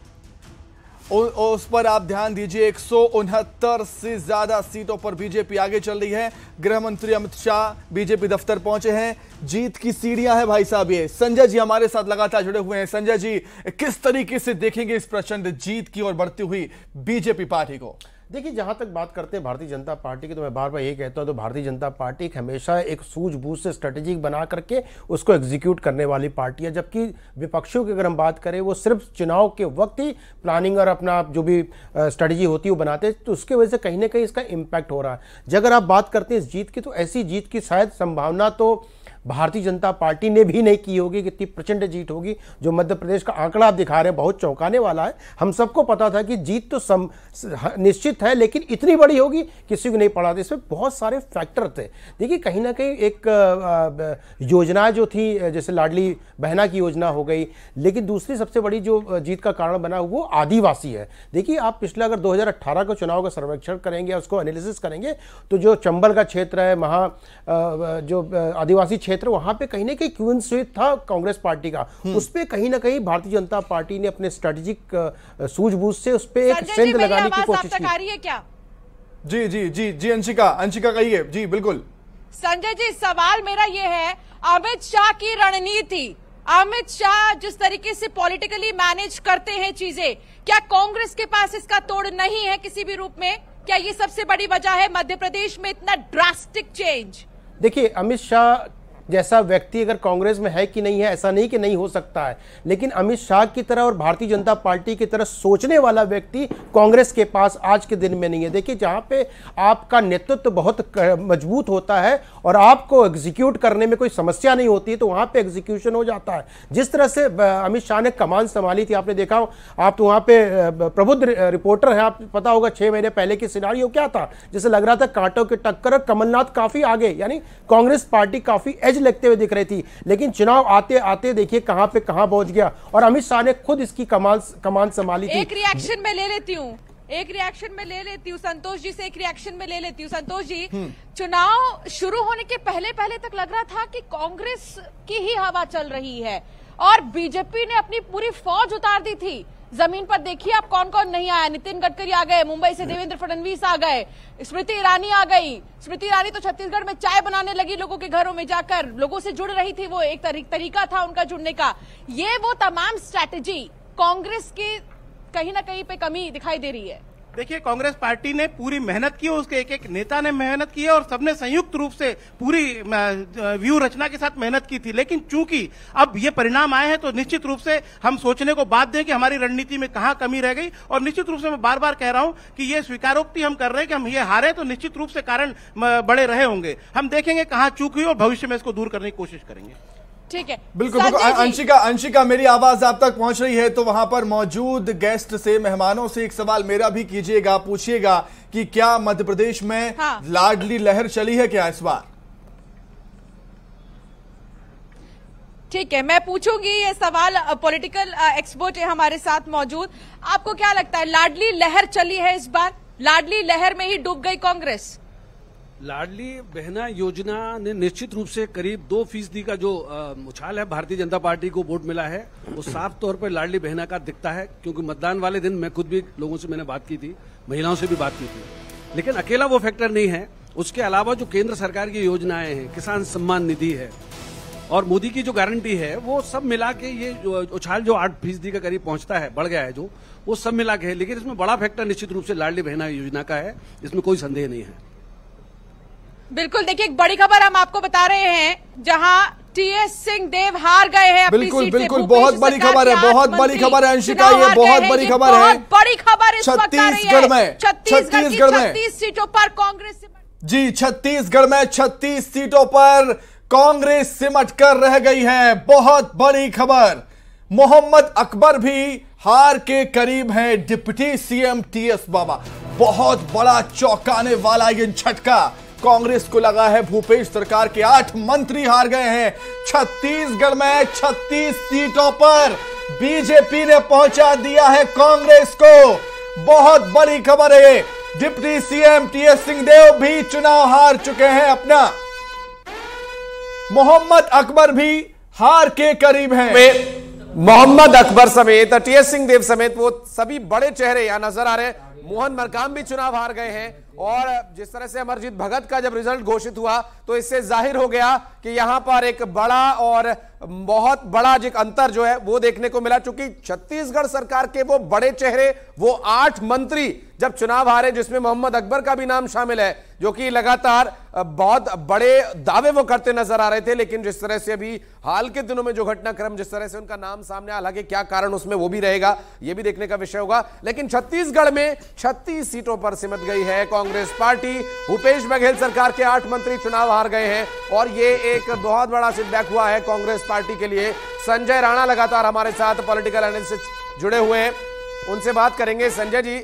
उस पर आप ध्यान दीजिए। एक सौ उनहत्तर से ज्यादा सीटों पर बीजेपी आगे चल रही है। गृह मंत्री अमित शाह बीजेपी दफ्तर पहुंचे हैं। जीत की सीढ़ियां है भाई साहब ये। संजय जी हमारे साथ लगातार जुड़े हुए हैं। संजय जी, किस तरीके से देखेंगे इस प्रचंड जीत की और बढ़ती हुई बीजेपी पार्टी को? देखिए, जहां तक बात करते हैं भारतीय जनता पार्टी की, तो मैं बार बार ये कहता हूं, तो भारतीय जनता पार्टी एक हमेशा एक सूझबूझ से स्ट्रेटेजिक बना करके उसको एग्जीक्यूट करने वाली पार्टी है। जबकि विपक्षियों की अगर हम बात करें, वो सिर्फ चुनाव के वक्त ही प्लानिंग और अपना जो भी स्ट्रेटजी होती है वो बनाते हैं, तो उसके वजह से कहीं ना कहीं इसका इम्पैक्ट हो रहा है। जब अगर आप बात करते हैं इस जीत की, तो ऐसी जीत की शायद संभावना तो भारतीय जनता पार्टी ने भी नहीं की होगी कि इतनी प्रचंड जीत होगी। जो मध्य प्रदेश का आंकड़ा आप दिखा रहे हैं बहुत चौंकाने वाला है। हम सबको पता था कि जीत तो सम, निश्चित है, लेकिन इतनी बड़ी होगी किसी को नहीं पड़ा था। इसमें बहुत सारे फैक्टर थे। देखिए, कहीं ना कहीं एक योजना जो थी, जैसे लाडली बहना की योजना हो गई, लेकिन दूसरी सबसे बड़ी जो जीत का कारण बना वो आदिवासी है। देखिए, आप पिछले अगर दो हज़ार अठारह के चुनाव का सर्वेक्षण करेंगे, उसको एनालिसिस करेंगे, तो जो चंबल का क्षेत्र है, वहाँ जो आदिवासी क्षेत्र, वहां पे कहीं ना कहीं क्वीन स्वीप था कांग्रेस पार्टी का, उस पे कहीं ना कहीं भारतीय जनता पार्टी ने अपने स्ट्रेटेजिक सूझबूझ से उस पे एक सेंध लगाने की कोशिश की। आ रही है क्या? जी जी जी जी अंशिका, अंशिका कहिए। जी बिल्कुल संजय जी, सवाल मेरा ये है, अमित शाह की रणनीति, अमित शाह जिस तरीके से पॉलिटिकली मैनेज करते हैं चीजें, क्या कांग्रेस के पास इसका तोड़ नहीं है किसी भी रूप में? क्या ये सबसे बड़ी वजह है मध्य प्रदेश में इतना ड्रास्टिक चेंज? देखिए, अमित शाह जैसा व्यक्ति अगर कांग्रेस में है कि नहीं है, ऐसा नहीं कि नहीं हो सकता है, लेकिन अमित शाह की तरह और भारतीय जनता पार्टी की तरह सोचने वाला व्यक्ति कांग्रेस के पास आज के दिन में नहीं है। देखिए, जहां पे आपका नेतृत्व बहुत मजबूत होता है और आपको एग्जीक्यूट करने में कोई समस्या नहीं होती, तो वहां पे एग्जीक्यूशन हो जाता है। जिस तरह से अमित शाह ने कमान संभाली थी, आपने देखा, आप तो वहां पे प्रबुद्ध रिपोर्टर है, आप पता होगा छह महीने पहले की सिनारियो क्या था, जैसे लग रहा था कांटों की टक्कर, कमलनाथ काफी आगे, यानी कांग्रेस पार्टी काफी लगते हुए दिख रही थी। लेकिन चुनाव आते आते देखिए कहां पे कहां पहुंच गया, और अमित शाह ने खुद इसकी कमान कमान संभाली थी। एक रिएक्शन में ले लेती हूं एक रिएक्शन में ले लेती हूँ संतोष जी से, एक रिएक्शन में ले लेती हूँ संतोष जी। चुनाव शुरू होने के पहले पहले तक लग रहा था कि कांग्रेस की ही हवा चल रही है और बीजेपी ने अपनी पूरी फौज उतार दी थी। जमीन पर देखिए आप कौन कौन नहीं आया। नितिन गडकरी आ गए, मुंबई से देवेंद्र फडणवीस आ गए, स्मृति ईरानी आ गई। स्मृति ईरानी तो छत्तीसगढ़ में चाय बनाने लगी, लोगों के घरों में जाकर लोगों से जुड़ रही थी, वो एक तरी, तरीका था उनका जुड़ने का। ये वो तमाम स्ट्रैटेजी कांग्रेस की कहीं ना कहीं पे कमी दिखाई दे रही है। देखिए, कांग्रेस पार्टी ने पूरी मेहनत की, उसके एक एक नेता ने मेहनत की है और सबने संयुक्त रूप से पूरी व्यू रचना के साथ मेहनत की थी। लेकिन चूंकि अब ये परिणाम आए हैं तो निश्चित रूप से हम सोचने को बाध्य हैं कि हमारी रणनीति में कहां कमी रह गई। और निश्चित रूप से मैं बार बार कह रहा हूं कि ये स्वीकारोक्ति हम कर रहे हैं कि हम ये हारे, तो निश्चित रूप से कारण बड़े रहे होंगे। हम देखेंगे कहां चूक हुई और भविष्य में इसको दूर करने की कोशिश करेंगे। ठीक है, बिल्कुल बिल्कुल। अंशिका अंशिका मेरी आवाज आप तक पहुंच रही है तो वहां पर मौजूद गेस्ट से, मेहमानों से एक सवाल मेरा भी कीजिएगा, पूछिएगा कि क्या मध्य प्रदेश में हाँ। लाडली लहर चली है क्या इस बार? ठीक है, मैं पूछूंगी ये सवाल। पॉलिटिकल एक्सपर्ट है हमारे साथ मौजूद। आपको क्या लगता है, लाडली लहर चली है इस बार? लाडली लहर में ही डूब गई कांग्रेस? लाडली बहना योजना ने निश्चित रूप से करीब दो फीसदी का जो उछाल है भारतीय जनता पार्टी को वोट मिला है, वो साफ तौर पर लाडली बहना का दिखता है। क्योंकि मतदान वाले दिन मैं खुद भी लोगों से मैंने बात की थी, महिलाओं से भी बात की थी, लेकिन अकेला वो फैक्टर नहीं है। उसके अलावा जो केंद्र सरकार की योजनाएं हैं, किसान सम्मान निधि है और मोदी की जो गारंटी है, वो सब मिला के ये उछाल जो आठ फीसदी का करीब पहुंचता है, बढ़ गया है जो, वो सब मिला के है। लेकिन इसमें बड़ा फैक्टर निश्चित रूप से लाडली बहना योजना का है, इसमें कोई संदेह नहीं है। बिल्कुल, देखिए एक बड़ी खबर हम आपको बता रहे हैं, जहां टीएस सिंह देव हार गए हैं अपनी बिल्कुल सीट बिल्कुल से। बहुत बड़ी खबर है, बहुत बड़ी खबर है अंशिका, ये बहुत बड़ी खबर है। बड़ी खबर इस वक्त आ रही है छत्तीसगढ़ में, छत्तीसगढ़ में छत्तीस सीटों पर कांग्रेस जी, छत्तीसगढ़ में छत्तीस सीटों पर कांग्रेस सिमट कर रह गई है। बहुत बड़ी खबर, मोहम्मद अकबर भी हार के करीब हैं। डिप्टी सीएम टीएस बाबा, बहुत बड़ा चौंकाने वाला ये झटका कांग्रेस को लगा है। भूपेश सरकार के आठ मंत्री हार गए हैं। छत्तीसगढ़ में छत्तीस सीटों पर बीजेपी ने पहुंचा दिया है कांग्रेस को। बहुत बड़ी खबर है। डिप्टी सीएम टीएस सिंहदेव भी चुनाव हार चुके हैं अपना। मोहम्मद अकबर भी हार के करीब हैं। मोहम्मद अकबर समेत टीएस सिंहदेव समेत वो सभी बड़े चेहरे यहां नजर आ रहे हैं। मोहन मरकाम भी चुनाव हार गए हैं और जिस तरह से अमरजीत भगत का जब रिजल्ट घोषित हुआ तो इससे जाहिर हो गया कि यहां पर एक बड़ा और बहुत बड़ा जो अंतर जो है वो देखने को मिला। चूंकि छत्तीसगढ़ सरकार के वो बड़े चेहरे, वो आठ मंत्री जब चुनाव हारे, जिसमें मोहम्मद अकबर का भी नाम शामिल है, जो कि लगातार बहुत बड़े दावे वो करते नजर आ रहे थे, लेकिन जिस तरह से अभी हाल के दिनों में जो घटनाक्रम, जिस तरह से उनका नाम सामने, हालांकि क्या कारण उसमें वो भी रहेगा, ये भी देखने का विषय होगा। लेकिन छत्तीसगढ़ में छत्तीस सीटों पर सिमट गई है कांग्रेस पार्टी। भूपेश बघेल सरकार के आठ मंत्री चुनाव हार गए हैं और ये एक बहुत बड़ा सेटबैक हुआ है कांग्रेस पार्टी के लिए। संजय राणा लगातार हमारे साथ पॉलिटिकल एनालिस्ट जुड़े हुए हैं, उनसे बात करेंगे। संजय जी,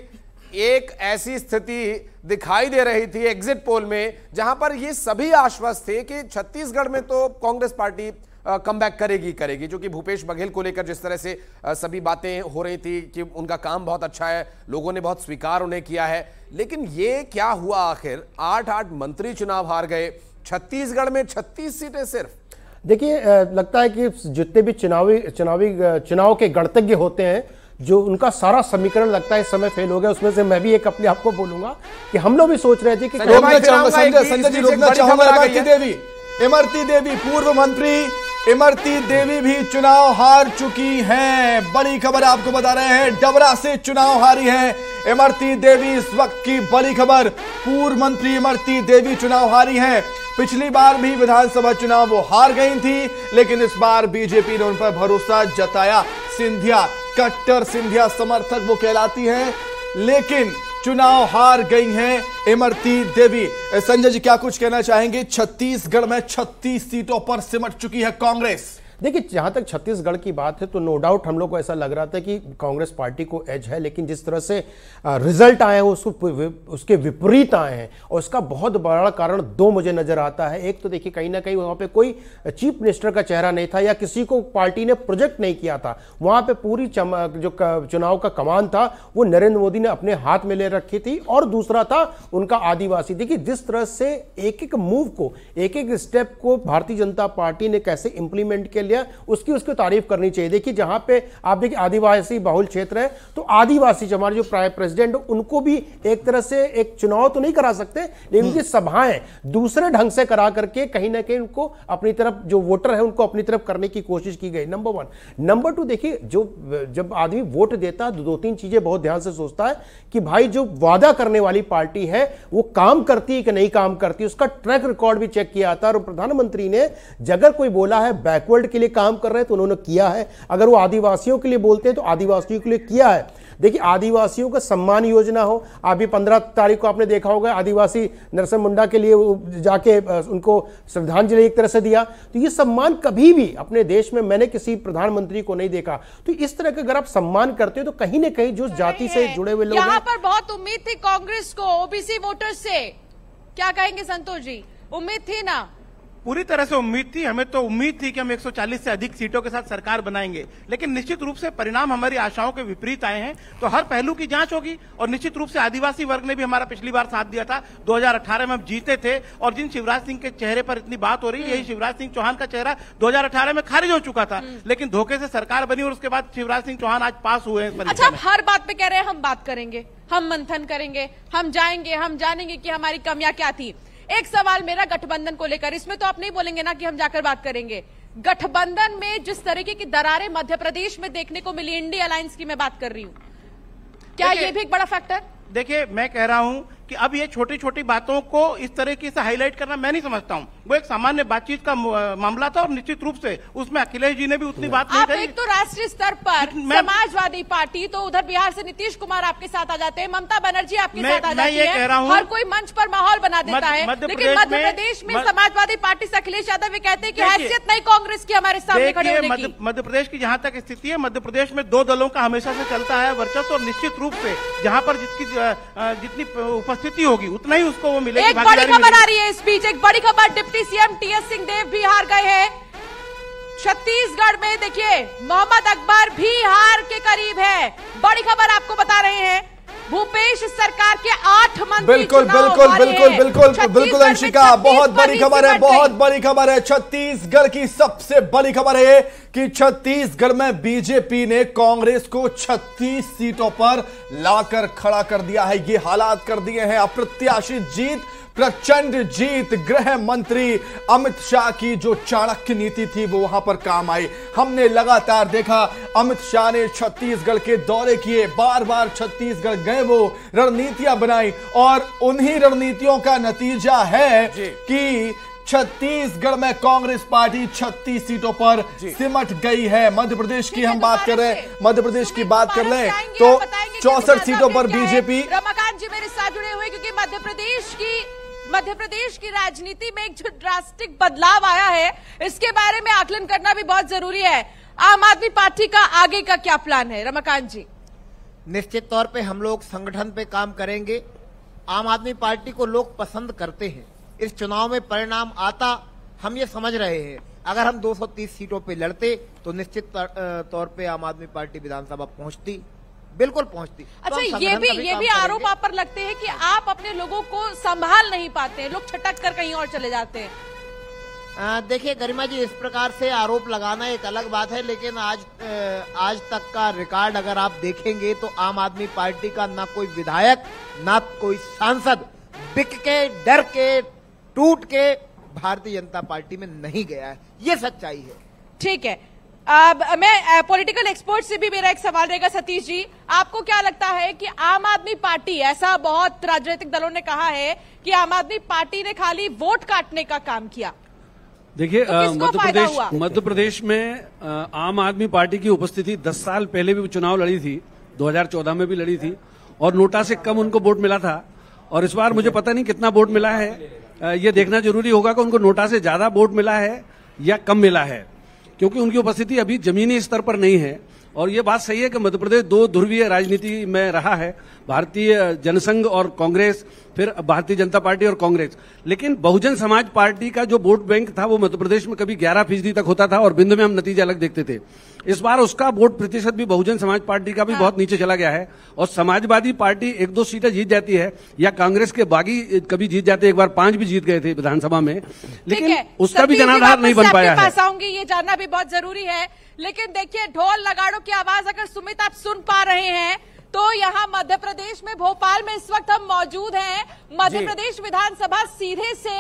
एक ऐसी स्थिति दिखाई दे रही थी एग्जिट पोल में जहां पर ये सभी आश्वस्त थे कि छत्तीसगढ़ में तो कांग्रेस पार्टी कमबैक करेगी करेगी जो कि भूपेश बघेल को लेकर जिस तरह से आ, सभी बातें हो रही थी कि उनका काम बहुत अच्छा है, लोगों ने बहुत स्वीकार उन्हें किया है। लेकिन ये क्या हुआ आखिर? आठ आठ मंत्री चुनाव हार गए, छत्तीसगढ़ में छत्तीस सीटें सिर्फ। देखिए, लगता है कि जितने भी चुनावी चुनावी चुनाव के गणतज्ञ होते हैं, जो उनका सारा समीकरण लगता है इस समय फेल हो गया। उसमें से मैं भी एक अपने आप को बोलूंगा कि हम लोग भी सोच रहे थे कि रोकना चाहूंगा संजय संजय जी रोकना चाहूंगा इमरती देवी इमरती देवी पूर्व मंत्री इमरती देवी भी चुनाव हार चुकी हैं। बड़ी खबर आपको बता रहे हैं, डबरा से चुनाव हारी है इमरती देवी। इस वक्त की बड़ी खबर, पूर्व मंत्री इमरती देवी चुनाव हारी हैं। पिछली बार भी विधानसभा चुनाव वो हार गई थी, लेकिन इस बार बीजेपी ने उन पर भरोसा जताया। सिंधिया, कट्टर सिंधिया समर्थक वो कहलाती हैं, लेकिन चुनाव हार गई हैं इमरती देवी। संजय जी, क्या कुछ कहना चाहेंगे? छत्तीसगढ़ में छत्तीस सीटों पर सिमट चुकी है कांग्रेस। देखिए, जहां तक छत्तीसगढ़ की बात है तो नो डाउट हम लोग को ऐसा लग रहा था कि कांग्रेस पार्टी को एज है, लेकिन जिस तरह से रिजल्ट आए हैं उसको उसके विपरीत आए हैं और उसका बहुत बड़ा कारण दो मुझे नजर आता है। एक तो देखिए, कहीं ना कहीं वहां पे कोई चीफ मिनिस्टर का चेहरा नहीं था या किसी को पार्टी ने प्रोजेक्ट नहीं किया था। वहां पे पूरी जो चुनाव का कमान था वो नरेंद्र मोदी ने अपने हाथ में ले रखी थी। और दूसरा था उनका आदिवासी। देखिए, जिस तरह से एक एक मूव को, एक एक स्टेप को भारतीय जनता पार्टी ने कैसे इंप्लीमेंट किया, उसकी उसकी तारीफ करनी चाहिए। देखिए, जहां पे आप देखिए आदिवासी बहुल क्षेत्र है, तो आदिवासी जो हमारे जो प्राइम प्रेसिडेंट उनको भी एक तरह से एक चुनाव तो नहीं करा सकते, लेकिन उनकी सभाएं दूसरे ढंग से करा करके कहीं ना कहीं उनको अपनी तरफ, जो वोटर है उनको अपनी तरफ करने की कोशिश की गई। Number one. नंबर टू, देखिए, जो जब आदमी वोट देता है दो तीन चीजें बहुत ध्यान से सोचता है कि भाई जो वादा करने वाली पार्टी है वो काम करती है कि नहीं काम करती, उसका ट्रैक रिकॉर्ड भी चेक किया जाता है। और प्रधानमंत्री ने अगर कोई बोला है बैकवर्ड के के लिए काम कर रहे हैं तो उन्होंने किया है, अगर वो आदिवासियों के लिए बोलते हैं तो आदिवासियों के लिए किया है। देखिए, आदिवासियों का सम्मान योजना हो, अभी पंद्रह तारीख को आपने देखा होगा आदिवासी नरसिम्हा मुंडा के लिए जाके उनको श्रद्धांजलि एक तरह से दिया, तो ये सम्मान कभी भी अपने देश में मैंने किसी प्रधानमंत्री को नहीं देखा। तो इस तरह का अगर आप सम्मान करते हो तो कहीं ना कहीं जो जाति से जुड़े हुए लोग हैं, यहाँ पर बहुत उम्मीद थी कांग्रेस को ओबीसी वोटर्स से, क्या कहेंगे संतोष जी? उम्मीद थी ना? पूरी तरह से उम्मीद थी, हमें तो उम्मीद थी कि हम एक सौ चालीस से अधिक सीटों के साथ सरकार बनाएंगे, लेकिन निश्चित रूप से परिणाम हमारी आशाओं के विपरीत आए हैं। तो हर पहलू की जांच होगी और निश्चित रूप से आदिवासी वर्ग ने भी हमारा पिछली बार साथ दिया था। दो हज़ार अठारह में हम जीते थे और जिन शिवराज सिंह के चेहरे पर इतनी बात हो रही है, यही शिवराज सिंह चौहान का चेहरा दो हज़ार अठारह में खारिज हो चुका था, लेकिन धोखे से सरकार बनी और उसके बाद शिवराज सिंह चौहान आज पास हुए हैं। अच्छा, आप हर बात पे कह रहे हैं हम बात करेंगे, हम मंथन करेंगे, हम जाएंगे, हम जानेंगे कि हमारी कमियां क्या थी। एक सवाल मेरा गठबंधन को लेकर, इसमें तो आप नहीं बोलेंगे ना कि हम जाकर बात करेंगे। गठबंधन में जिस तरीके की दरारें मध्य प्रदेश में देखने को मिली, इंडिया अलायंस की मैं बात कर रही हूँ, क्या ये भी एक बड़ा फैक्टर? देखिए, मैं कह रहा हूं कि अब ये छोटी छोटी बातों को इस तरीके से हाईलाइट करना मैं नहीं समझता हूं। वो एक सामान्य बातचीत का मामला था और निश्चित रूप से उसमें अखिलेश जी ने भी उतनी बात नहीं कही। एक तो राष्ट्रीय स्तर पर समाजवादी पार्टी, तो उधर बिहार से नीतीश कुमार आपके साथ आ जाते हैं, ममता बनर्जी आपके साथ आ जाती है, हर कोई मंच पर माहौल बना देता है, लेकिन मध्य प्रदेश में समाजवादी पार्टी से अखिलेश यादव ये कहते हैं कि हैसियत नहीं कांग्रेस की हमारे सामने खड़े होने की। मध्य प्रदेश की जहां तक स्थिति है, मध्य प्रदेश में दो दलों का हमेशा से चलता है वर्चस्व, और निश्चित रूप से जहां पर जिसकी जितनी उपस्थिति होगी उतना ही उसको वो मिलेगी। एक बड़ी खबर आ रही है इस बीच, एक बड़ी खबर, डिप्टी सीएम टीएस सिंहदेव भी हार गए हैं छत्तीसगढ़ में। देखिए, मोहम्मद अकबर भी हार के करीब है। बड़ी खबर आपको बता रहे हैं, भूपेश सरकार के आठ मंत्री बिल्कुल बिल्कुल बिल्कुल बिल्कुल बिल्कुल अंशिका, बहुत बड़ी खबर है, बहुत बड़ी खबर है। छत्तीसगढ़ की सबसे बड़ी खबर है कि छत्तीसगढ़ में बीजेपी ने कांग्रेस को छत्तीस सीटों पर लाकर खड़ा कर दिया है। ये हालात कर दिए हैं अप्रत्याशित जीत, प्रचंड जीत। गृह मंत्री अमित शाह की जो चाणक्य नीति थी वो वहां पर काम आई। हमने लगातार देखा अमित शाह ने छत्तीसगढ़ के दौरे किए, बार बार छत्तीसगढ़ गए, वो रणनीतियां बनाई और उन्हीं रणनीतियों का नतीजा है कि छत्तीसगढ़ में कांग्रेस पार्टी छत्तीस सीटों पर सिमट गई है। मध्य प्रदेश की हम बात कर रहे हैं, मध्य प्रदेश की बात कर लें तो चौसठ सीटों पर बीजेपी। रमाकांत जी मेरे साथ जुड़े हुए, क्योंकि मध्य प्रदेश की मध्य प्रदेश की राजनीति में एक जो ड्रास्टिक बदलाव आया है, इसके बारे में आकलन करना भी बहुत जरूरी है। आम आदमी पार्टी का आगे का क्या प्लान है रमाकांत जी? निश्चित तौर पे हम लोग संगठन पे काम करेंगे। आम आदमी पार्टी को लोग पसंद करते हैं, इस चुनाव में परिणाम आता हम ये समझ रहे हैं। अगर हम दो सौ तीस सीटों पे लड़ते तो निश्चित तौर पे आम आदमी पार्टी विधानसभा पहुंचती, बिल्कुल पहुंचती। अच्छा, तो ये भी ये भी आरोप आप पर लगते हैं कि आप अपने लोगों को संभाल नहीं पाते हैं, लोग छटक कर कहीं और चले जाते हैं। देखिए गरिमा जी, इस प्रकार से आरोप लगाना एक अलग बात है, लेकिन आज आज तक का रिकॉर्ड अगर आप देखेंगे तो आम आदमी पार्टी का ना कोई विधायक ना कोई सांसद बिक के, डर के, टूट के भारतीय जनता पार्टी में नहीं गया है, ये सच्चाई है। ठीक है, अब मैं पॉलिटिकल एक्सपर्ट से भी मेरा एक सवाल रहेगा। सतीश जी, आपको क्या लगता है कि आम आदमी पार्टी, ऐसा बहुत राजनीतिक दलों ने कहा है कि आम आदमी पार्टी ने खाली वोट काटने का काम किया? देखिए, तो मध्य प्रदेश मध्य प्रदेश में आ, आम आदमी पार्टी की उपस्थिति दस साल पहले भी चुनाव लड़ी थी, दो हज़ार चौदह में भी लड़ी थी और नोटा से कम उनको वोट मिला था। और इस बार मुझे पता नहीं कितना वोट मिला है, आ, ये देखना जरूरी होगा कि उनको नोटा से ज्यादा वोट मिला है या कम मिला है, क्योंकि उनकी उपस्थिति अभी जमीनी स्तर पर नहीं है। और ये बात सही है कि मध्य प्रदेश दो ध्रुवीय राजनीति में रहा है, भारतीय जनसंघ और कांग्रेस, फिर भारतीय जनता पार्टी और कांग्रेस। लेकिन बहुजन समाज पार्टी का जो वोट बैंक था वो मध्य प्रदेश में कभी ग्यारह फीसदी तक होता था और बिंद में हम नतीजे अलग देखते थे। इस बार उसका वोट प्रतिशत भी बहुजन समाज पार्टी का भी बहुत नीचे चला गया है और समाजवादी पार्टी एक दो सीटें जीत जाती है या कांग्रेस के बागी कभी जीत जाते, एक बार पांच भी जीत गए थे विधानसभा में, लेकिन उसका भी जनाधार नहीं बन पाया है। आऊंगी, ये जानना भी बहुत जरूरी है। लेकिन देखिए, ढोल नगाड़ों की आवाज अगर सुमित आप सुन पा रहे हैं तो यहाँ मध्य प्रदेश में भोपाल में इस वक्त हम मौजूद हैं। मध्य प्रदेश विधानसभा सीधे से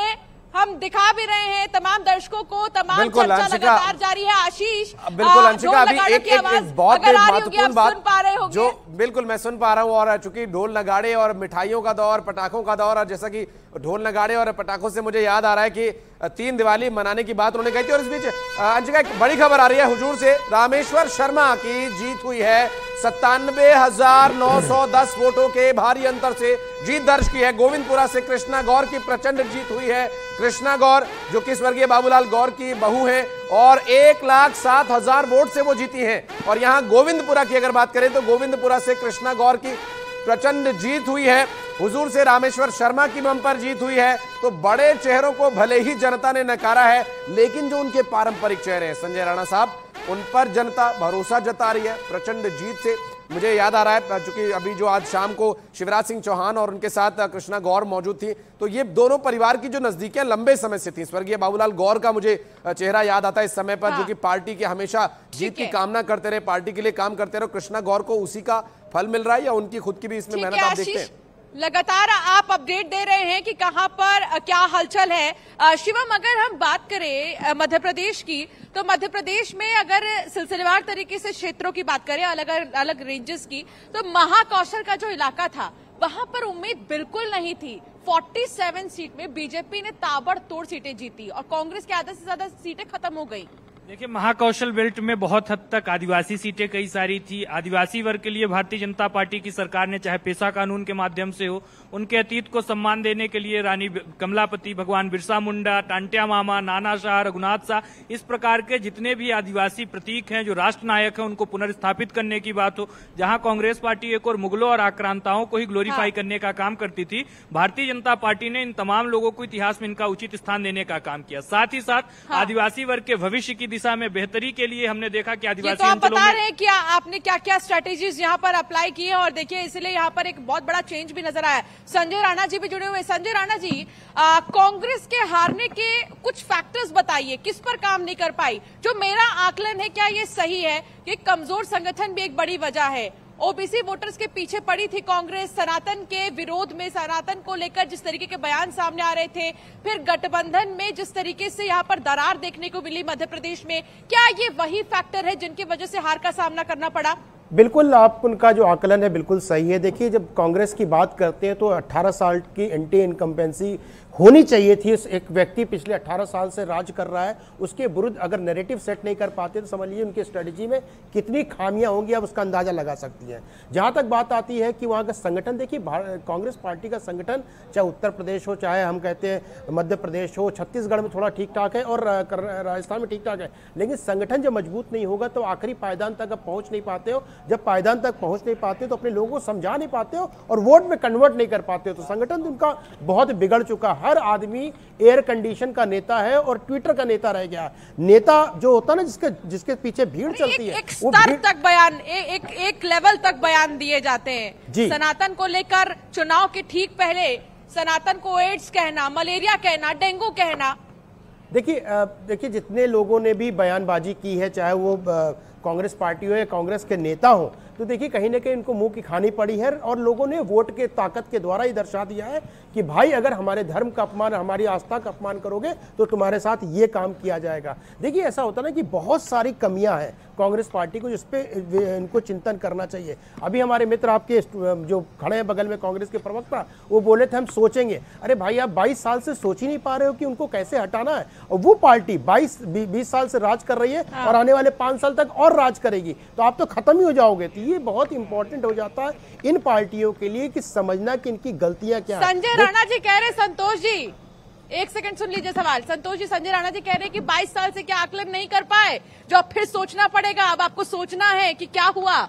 हम दिखा भी रहे हैं तमाम दर्शकों को, तमाम बिल्कुल, चर्चा अंशिका, लगातार जारी है। आशीष, बिल्कुल आ, अंशिका, ढोल अभी नगाड़ों एक, की एक, आवाज एक बहुत अगर आ रही होगी, महत्वपूर्ण आप बात सुन पा रहे होंगे। जो बिल्कुल मैं सुन पा रहा हूँ, और चूंकि ढोल नगाड़े और मिठाइयों का दौर, पटाखों का दौर, और जैसा कि ढोल नगाड़े और पटाखों से मुझे याद आ रहा है कि तीन दिवाली मनाने की बात उन्होंने कही थी। और इस बीच अंशिका एक बड़ी खबर आ रही है हुजूर से, रामेश्वर शर्मा की जीत हुई है, सत्तानवे हजार नौ सौ दस वोटों के भारी अंतर से जीत दर्ज की है। गोविंदपुरा से कृष्णा गौर की प्रचंड जीत हुई है। कृष्णा गौर जो कि स्वर्गीय बाबूलाल गौर की बहू हैं, और एक लाख सात हजार वोट से वो जीती हैं। और यहां गोविंदपुरा की अगर बात करें तो गोविंदपुरा से कृष्णा गौर की प्रचंड जीत हुई है। हुजूर से रामेश्वर शर्मा की बंपर जीत हुई है। तो बड़े चेहरों को भले ही जनता ने नकारा है, लेकिन जो उनके पारंपरिक चेहरे हैं संजय राणा साहब, उन पर जनता भरोसा जता रही है प्रचंड जीत से। मुझे याद आ रहा है, चूंकि अभी जो आज शाम को शिवराज सिंह चौहान और उनके साथ कृष्णा गौर मौजूद थी, तो ये दोनों परिवार की जो नजदीकियां लंबे समय से थी। स्वर्गीय बाबूलाल गौर का मुझे चेहरा याद आता है इस समय पर, हाँ। जो कि पार्टी के हमेशा जीत की कामना करते रहे, पार्टी के लिए काम करते रहे। कृष्णा गौर को उसी का फल मिल रहा है, या उनकी खुद की भी इसमें मेहनत आप देखते हैं? लगातार आप अपडेट दे रहे हैं कि कहां पर क्या हलचल है। शिवम, अगर हम बात करें मध्य प्रदेश की, तो मध्य प्रदेश में अगर सिलसिलेवार तरीके से क्षेत्रों की बात करें, अलग अलग रेंजेस की, तो महाकौशल का जो इलाका था वहां पर उम्मीद बिल्कुल नहीं थी। सैंतालीस सीट में बीजेपी ने ताबड़तोड़ सीटें जीती और कांग्रेस के आधे से ज्यादा सीटें खत्म हो गई। देखिए, महाकौशल बेल्ट में बहुत हद तक आदिवासी सीटें कई सारी थी। आदिवासी वर्ग के लिए भारतीय जनता पार्टी की सरकार ने, चाहे पेशा कानून के माध्यम से हो, उनके अतीत को सम्मान देने के लिए रानी कमलापति, भगवान बिरसा मुंडा, टांटिया मामा, नाना शाह, रघुनाथ शाह, इस प्रकार के जितने भी आदिवासी प्रतीक हैं जो राष्ट्र नायक हैं, उनको पुनर्स्थापित करने की बात हो। जहां कांग्रेस पार्टी एक और मुगलों और आक्रांताओं को ही ग्लोरीफाई हाँ। करने का काम करती थी, भारतीय जनता पार्टी ने इन तमाम लोगों को इतिहास में इनका उचित स्थान देने का काम किया। साथ ही साथ हाँ। आदिवासी वर्ग के भविष्य की दिशा में बेहतरी के लिए हमने देखा कि आदिवासी तो आप बता रहे हैं कि आपने क्या क्या स्ट्रेटेजीज यहाँ पर अप्लाई की है, और देखिए इसलिए यहाँ पर एक बहुत बड़ा चेंज भी नजर आया। संजय राणा जी भी जुड़े हुए। संजय राणा जी, कांग्रेस के हारने के कुछ फैक्टर्स बताइए, किस पर काम नहीं कर पाई? जो मेरा आकलन है, क्या ये सही है कि कमजोर संगठन भी एक बड़ी वजह है? ओबीसी वोटर्स के पीछे पड़ी थी कांग्रेस, सनातन के विरोध में, सनातन को लेकर जिस तरीके के बयान सामने आ रहे थे, फिर गठबंधन में जिस तरीके से यहाँ पर दरार देखने को मिली मध्य प्रदेश में, क्या ये वही फैक्टर है जिनकी वजह से हार का सामना करना पड़ा? बिल्कुल, आप उनका जो आकलन है बिल्कुल सही है। देखिए, जब कांग्रेस की बात करते हैं तो अठारह साल की एंटी इनकम्बेंसी होनी चाहिए थी। एक व्यक्ति पिछले अठारह साल से राज कर रहा है, उसके विरुद्ध अगर नैरेटिव सेट नहीं कर पाते तो समझ लीजिए उनकी स्ट्रेटजी में कितनी खामियां होंगी, आप उसका अंदाजा लगा सकती हैं। जहां तक बात आती है कि वहां का संगठन, देखिए कांग्रेस पार्टी का संगठन, चाहे उत्तर प्रदेश हो, चाहे हम कहते हैं मध्य प्रदेश हो, छत्तीसगढ़ में थोड़ा ठीक ठाक है और राजस्थान में ठीक ठाक है, लेकिन संगठन जब मजबूत नहीं होगा तो आखिरी पायदान तक आप पहुंच नहीं पाते हो। जब पायदान तक पहुंच नहीं पाते तो अपने लोगों को समझा नहीं पाते हो और वोट में कन्वर्ट नहीं कर पाते हो, तो संगठन उनका बहुत बिगड़ चुका। हर आदमी एयर कंडीशन का नेता है और ट्विटर का नेता रह गया। नेता जो होता है ना, जिसके जिसके पीछे भीड़ चलती एक, है, एक स्तर तक बयान, ए, एक एक लेवल तक बयान दिए जाते हैं। सनातन को लेकर चुनाव के ठीक पहले सनातन को एड्स कहना, मलेरिया कहना, डेंगू कहना। देखिए देखिए जितने लोगों ने भी बयानबाजी की है, चाहे वो कांग्रेस पार्टी हो या कांग्रेस के नेता हो, तो देखिए कहीं ना कहीं इनको मुंह की खानी पड़ी है और लोगों ने वोट के ताकत के द्वारा ही दर्शा दिया है कि भाई अगर हमारे धर्म का अपमान, हमारी आस्था का अपमान करोगे तो तुम्हारे साथ ये काम किया जाएगा। देखिए ऐसा होता ना कि बहुत सारी कमियां हैं कांग्रेस पार्टी को, जिसपे इनको चिंतन करना चाहिए। अभी हमारे मित्र आपके जो खड़े हैं बगल में कांग्रेस के प्रवक्ता, वो बोले थे हम सोचेंगे। अरे भाई, आप बाईस साल से सोच ही नहीं पा रहे हो कि उनको कैसे हटाना है, और वो पार्टी बाईस बीस साल से राज कर रही है और आने वाले पांच साल तक और राज करेगी, तो आप तो खत्म ही हो जाओगे। तो ये बहुत इंपॉर्टेंट हो जाता है इन पार्टियों के लिए कि समझना कि इनकी गलतियां क्या है। संजय राणा जी कह रहे, संतोष जी एक सेकंड सुन लीजिए सवाल। संतोष जी, संजय राणा जी कह रहे हैं कि बाईस साल से क्या आकलन नहीं कर पाए, जो अब फिर सोचना पड़ेगा। अब आपको सोचना है कि क्या हुआ,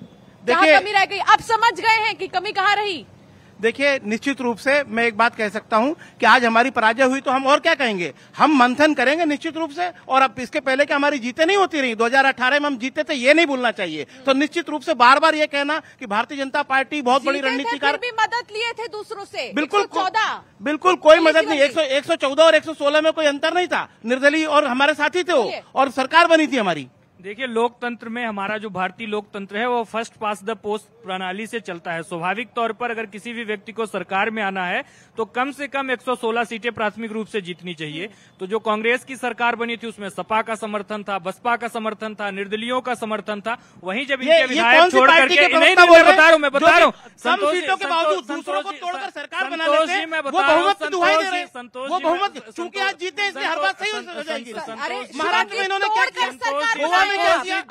कहाँ कमी रह गई। अब समझ गए हैं कि कमी कहाँ रही। देखिए, निश्चित रूप से मैं एक बात कह सकता हूं कि आज हमारी पराजय हुई तो हम और क्या कहेंगे, हम मंथन करेंगे निश्चित रूप से। और अब इसके पहले कि हमारी जीतें नहीं होती रही, दो हज़ार अठारह में हम जीते थे, ये नहीं भूलना चाहिए। तो निश्चित रूप से बार बार ये कहना कि भारतीय जनता पार्टी बहुत बड़ी रणनीतिकार, भी मदद लिए थे दूसरों से। बिल्कुल चौदह बिल्कुल कोई मदद नहीं। एक सौ चौदह और एक सौ सोलह में कोई अंतर नहीं था। निर्दलीय और हमारे साथी थे वो, और सरकार बनी थी हमारी। देखिए, लोकतंत्र में हमारा जो भारतीय लोकतंत्र है वो फर्स्ट पास द पोस्ट प्रणाली से चलता है। स्वाभाविक तौर पर अगर किसी भी व्यक्ति को सरकार में आना है तो कम से कम एक सौ सोलह सीटें प्राथमिक रूप से जीतनी चाहिए। तो जो कांग्रेस की सरकार बनी थी उसमें सपा का समर्थन था, बसपा का समर्थन था, निर्दलीयों का समर्थन था। वहीं जब इनके विधायक छोड़ करके नहीं नहीं मैं बता रहा हूँ मैं बता रहा हूँ संतोष सीटों के बावजूद दूसरों को तोड़कर सरकार बना लेते हैं, वो बहुमत की दुहाई दे रहे हैं। वो बहुमत क्योंकि आज जीते इसलिए हर बात सही हो जाएगी। महाराष्ट्र में इन्होंने क्या किया, गोवा में क्या किया,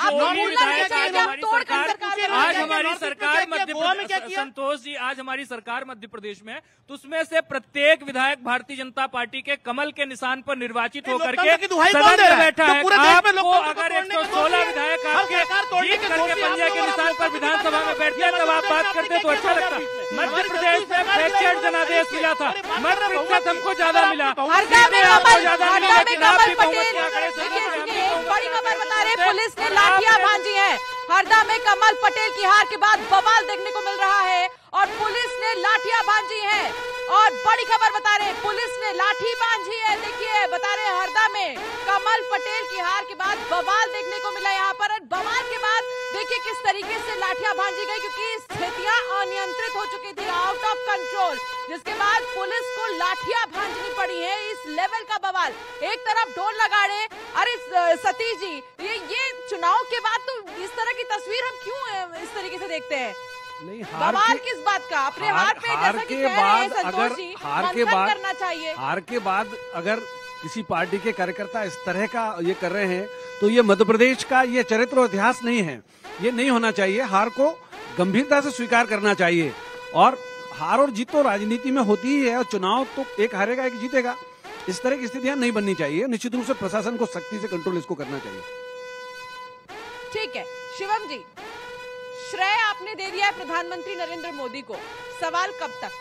आज हमारी सरकार मध्य प्रदेश, संतोष जी आज हमारी सरकार मध्य प्रदेश में, तो उसमें से प्रत्येक विधायक भारतीय जनता पार्टी के कमल के निशान पर निर्वाचित होकर के सदन में बैठा है। आपको अगर एक सौ सोलह विधायक आपके जीत करके पंजे के निशान पर विधानसभा में बैठते हैं तब आप बात करते तो अच्छा लगता। मध्य प्रदेश में फ्रैक्चर्ड जनादेश मिला था, मध्य प्रतिशत हमको ज्यादा मिला, ज्यादा मिला, लेकिन आप भी बहुमत क्या करें। बड़ी खबर बता रहे पुलिस ने लाठियां भांजी है। हरदा में कमल पटेल की हार के बाद बवाल देखने को मिल रहा है और पुलिस ने लाठियां भांजी है। और बड़ी खबर बता रहे पुलिस ने लाठी भांजी है। देखिए बता रहे हरदा में कमल पटेल की हार के बाद बवाल देखने को मिला यहाँ पर। बवाल के बाद देखिए किस तरीके से लाठियां भांजी गई क्योंकि स्थितियां अनियंत्रित हो चुकी थी, आउट ऑफ कंट्रोल, जिसके बाद पुलिस को लाठियां भांजनी पड़ी है। इस लेवल का बवाल, एक तरफ ढोल लगाड़े। अरे सतीश जी ये ये चुनाव के बाद तो इस तरह की तस्वीर हम क्यों इस तरीके से देखते हैं? नहीं, हार बवाल के, किस बात का? अपने हार, हार पे हार जैसा कि के कह बाद रहे हैं संतोष जी, हार के मंथन बाद करना चाहिए। हार के बाद अगर किसी पार्टी के कार्यकर्ता इस तरह का ये कर रहे हैं तो ये मध्य प्रदेश का ये चरित्र और इतिहास नहीं है, ये नहीं होना चाहिए। हार को गंभीरता से स्वीकार करना चाहिए और हार और जीत तो राजनीति में होती ही है और चुनाव तो एक हारेगा एक जीतेगा, इस तरह की स्थितियां नहीं बननी चाहिए। निश्चित रूप से प्रशासन को सख्ती से कंट्रोल इसको करना चाहिए। ठीक है शिवम जी, श्रेय आपने दे दिया है प्रधानमंत्री नरेंद्र मोदी को, सवाल कब तक?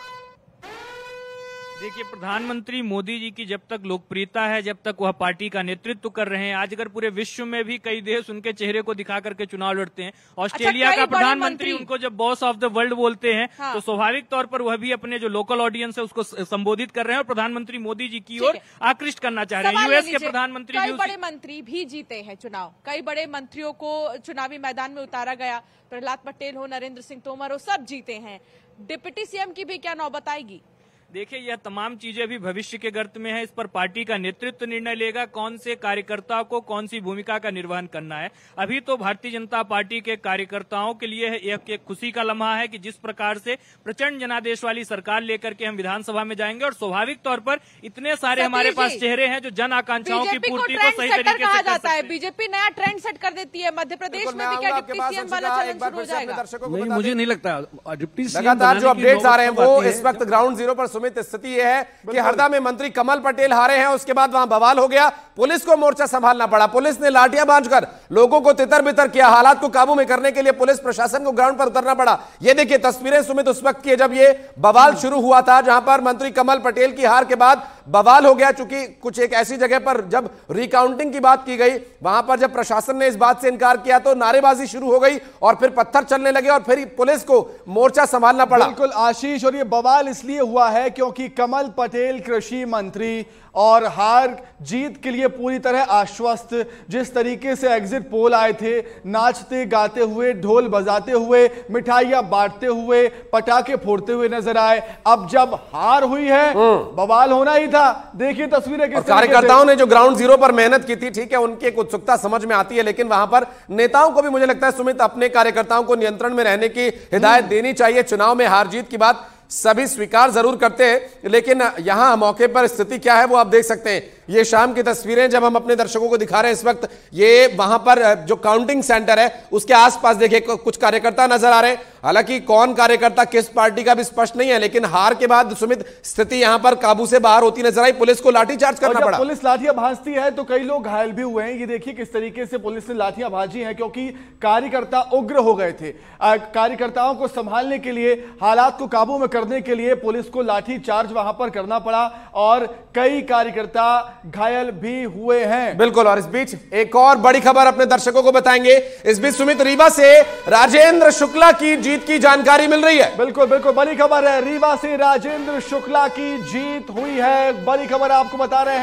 देखिए प्रधानमंत्री मोदी जी की जब तक लोकप्रियता है, जब तक वह पार्टी का नेतृत्व कर रहे हैं, आज अगर पूरे विश्व में भी कई देश उनके चेहरे को दिखा करके चुनाव लड़ते हैं, ऑस्ट्रेलिया अच्छा, का प्रधानमंत्री उनको जब बॉस ऑफ द वर्ल्ड बोलते हैं, हाँ। तो स्वाभाविक तौर पर वह भी अपने जो लोकल ऑडियंस है उसको संबोधित कर रहे हैं और प्रधानमंत्री मोदी जी की ओर आकृष्ट करना चाह रहे हैं। यूएस के प्रधानमंत्री कई बड़े मंत्री भी जीते हैं चुनाव, कई बड़े मंत्रियों को चुनावी मैदान में उतारा गया, प्रहलाद पटेल हो, नरेंद्र सिंह तोमर हो, सब जीते हैं। डिप्टी सीएम की भी क्या नौबत आएगी? देखिए यह तमाम चीजें अभी भविष्य के गर्त में है, इस पर पार्टी का नेतृत्व निर्णय लेगा कौन से कार्यकर्ताओं को कौन सी भूमिका का निर्वहन करना है। अभी तो भारतीय जनता पार्टी के कार्यकर्ताओं के लिए एक, एक खुशी का लम्हा है कि जिस प्रकार से प्रचंड जनादेश वाली सरकार लेकर के हम विधानसभा में जाएंगे और स्वाभाविक तौर पर इतने सारे हमारे पास चेहरे हैं जो जन आकांक्षाओं की पूर्ति को सही तरीके से कर सकते हैं। बीजेपी नया ट्रेंड सेट कर देती है मध्य प्रदेश में भी, क्या डिप्टी सीएम वाला चलन शुरू हो जाएगा? नहीं, मुझे नहीं लगता। डिप्टी सीएम लगातार जो अपडेट्स आ रहे हैं वो इस वक्त ग्राउंड जीरो पर सुमित स्थिति यह है कि हरदा में मंत्री कमल पटेल हारे हैं, उसके बाद वहां बवाल हो गया, पुलिस को मोर्चा संभालना पड़ा, पुलिस ने लाठियां बांधकर लोगों को तितर बितर किया, हालात को काबू में करने के लिए पुलिस प्रशासन को ग्राउंड पर उतरना पड़ा। ये देखिए तस्वीरें सुमित उस वक्त की जब ये बवाल शुरू हुआ था, जहां पर मंत्री कमल पटेल की हार के बाद बवाल हो गया, चूंकि कुछ एक ऐसी जगह पर जब रिकाउंटिंग की बात की गई, वहां पर जब प्रशासन ने इस बात से इनकार किया तो नारेबाजी शुरू हो गई और फिर पत्थर चलने लगे और फिर पुलिस को मोर्चा संभालना पड़ा। बिल्कुल आशीष, और ये बवाल इसलिए हुआ है क्योंकि कमल पटेल कृषि मंत्री और हार जीत के लिए पूरी तरह आश्वस्त, जिस तरीके से एग्जिट पोल आए थे, नाचते गाते हुए, ढोल बजाते हुए, मिठाइयां बांटते हुए, पटाखे फोड़ते हुए नजर आए। अब जब हार हुई है बवाल होना ही था। देखिए तस्वीरें किस कार्यकर्ताओं ने जो ग्राउंड जीरो पर मेहनत की थी, ठीक है, उनकी एक उत्सुकता समझ में आती है, लेकिन वहां पर नेताओं को भी मुझे लगता है सुमित अपने कार्यकर्ताओं को नियंत्रण में रहने की हिदायत देनी चाहिए। चुनाव में हार जीत की बात सभी स्वीकार जरूर करते हैं, लेकिन यहां मौके पर स्थिति क्या है वो आप देख सकते हैं। ये शाम की तस्वीरें जब हम अपने दर्शकों को दिखा रहे हैं इस वक्त, ये वहां पर जो काउंटिंग सेंटर है उसके आसपास देखिए कुछ कार्यकर्ता नजर आ रहे हैं। हालांकि कौन कार्यकर्ता किस पार्टी का भी स्पष्ट नहीं है, लेकिन हार के बाद सुमित स्थिति यहां पर काबू से बाहर होती नजर आई, पुलिस को लाठीचार्ज करना पड़ा। पुलिस लाठियां भांजती है तो कई लोग घायल भी हुए हैं। ये देखिए किस तरीके से पुलिस ने लाठियां भांजी हैं, क्योंकि कार्यकर्ता उग्र हो गए थे। कार्यकर्ताओं को संभालने के लिए, हालात को काबू में करने के लिए पुलिस को लाठीचार्ज वहां पर करना पड़ा और कई कार्यकर्ता घायल भी हुए हैं। बिल्कुल, और इस बीच एक और बड़ी खबर अपने दर्शकों को बताएंगे। इस बीच सुमित रीवा से राजेंद्र शुक्ला की जीत की जानकारी मिल रही है। बिल्कुल बिल्कुल बड़ी खबर है, रीवा से राजेंद्र शुक्ला की जीत हुई है। बड़ी खबर आपको बता रहे हैं,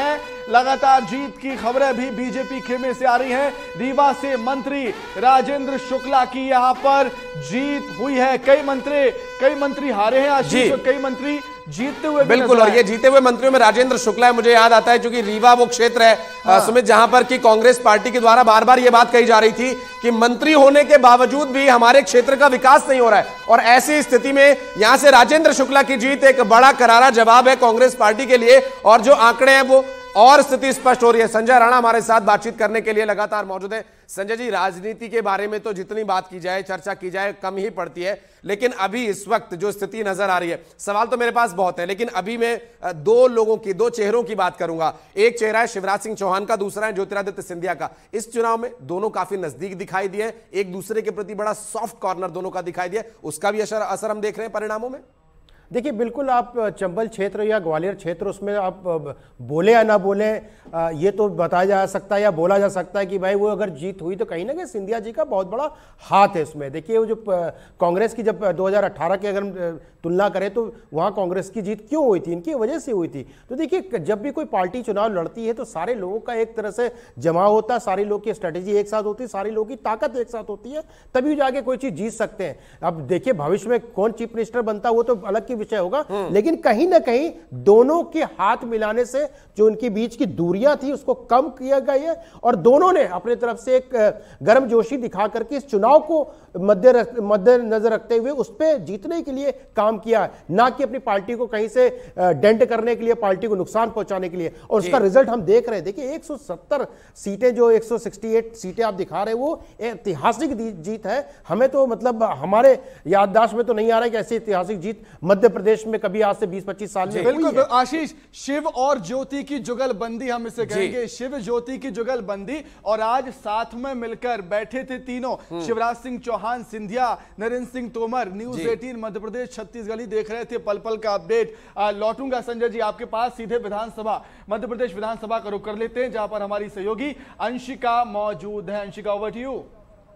लगातार जीत की खबरें भी बीजेपी खेमे से आ रही हैं। रीवा से मंत्री राजेंद्र शुक्ला की यहां पर जीत हुई है। कई मंत्री कई मंत्री हारे हैं आशीष, और कई मंत्री जीतते हुए बिल्कुल। और ये जीते हुए मंत्रियों में राजेंद्र शुक्ला है। मुझे याद आता है क्योंकि रीवा वो क्षेत्र है हाँ। सुमित, जहां पर की कांग्रेस पार्टी के द्वारा बार बार ये बात कही जा रही थी कि मंत्री होने के बावजूद भी हमारे क्षेत्र का विकास नहीं हो रहा है, और ऐसी स्थिति में यहां से राजेंद्र शुक्ला की जीत एक बड़ा करारा जवाब है कांग्रेस पार्टी के लिए, और जो आंकड़े हैं वो और स्थिति स्पष्ट हो रही है। संजय राणा हमारे साथ बातचीत करने के लिए लगातार मौजूद है। संजय जी, राजनीति के बारे में तो जितनी बात की जाए, चर्चा की जाए, कम ही पड़ती है, लेकिन अभी इस वक्त जो स्थिति नजर आ रही है, सवाल तो मेरे पास बहुत है, लेकिन अभी मैं दो लोगों की, दो चेहरों की बात करूंगा। एक चेहरा है शिवराज सिंह चौहान का, दूसरा है ज्योतिरादित्य सिंधिया का। इस चुनाव में दोनों काफी नजदीक दिखाई दिए, एक दूसरे के प्रति बड़ा सॉफ्ट कॉर्नर दोनों का दिखाई दिया, उसका भी असर असर हम देख रहे हैं परिणामों में। देखिए, बिल्कुल आप चंबल क्षेत्र या ग्वालियर क्षेत्र, उसमें आप बोले या ना बोले, ये तो बताया जा सकता है या बोला जा सकता है कि भाई वो अगर जीत हुई तो कहीं ना कहीं सिंधिया जी का बहुत बड़ा हाथ है उसमें। देखिए, वो जो कांग्रेस की जब दो हज़ार अठारह की अगर तुलना करें तो वहाँ कांग्रेस की जीत क्यों हुई थी? इनकी वजह से हुई थी। तो देखिए, जब भी कोई पार्टी चुनाव लड़ती है तो सारे लोगों का एक तरह से जमा होता है, सारे लोगों की स्ट्रेटेजी एक साथ होती है, सारे लोगों की ताकत एक साथ होती है, तभी जाके कोई चीज जीत सकते हैं। अब देखिए, भविष्य में कौन चीफ मिनिस्टर बनता है वो तो अलग की विषय होगा, लेकिन कहीं ना कहीं दोनों के हाथ मिलाने से जो उनके बीच की दूरियां थी उसको कम किया गया है, और दोनों ने अपने तरफ से एक गर्मजोशी दिखा करके इस चुनाव को मध्य मद्देनजर रखते हुए उस पर जीतने के लिए काम किया है, ना कि अपनी पार्टी को कहीं से डेंट करने के लिए, पार्टी को नुकसान पहुंचाने के लिए। और उसका रिजल्ट हम देख रहे हैं। देखिए, एक सौ सत्तर सीटें, जो एक सौ अड़सठ सीटें आप दिखा रहे हैं, वो ऐतिहासिक जीत है। हमें तो मतलब हमारे याददाश्त में तो नहीं आ रहा है कि ऐसी ऐतिहासिक जीत मध्य प्रदेश में कभी आज से बीस पच्चीस साल में। बिल्कुल आशीष, शिव और ज्योति की जुगलबंदी हम इसे कहेंगे, शिव ज्योति की जुगलबंदी। और आज साथ में मिलकर बैठे थे तीनों, शिवराज सिंह चौहान सिंधिया, नरेंद्र सिंह तोमर। न्यूज अठारह मध्य प्रदेश छत्तीसगढ़ देख रहे थे, पल पल का अपडेट। लौटूंगा संजय जी आपके पास, सीधे विधानसभा, मध्य प्रदेश विधानसभा का रुख कर लेते हैं, जहां पर हमारी सहयोगी अंशिका मौजूद है। Anshika, over to you.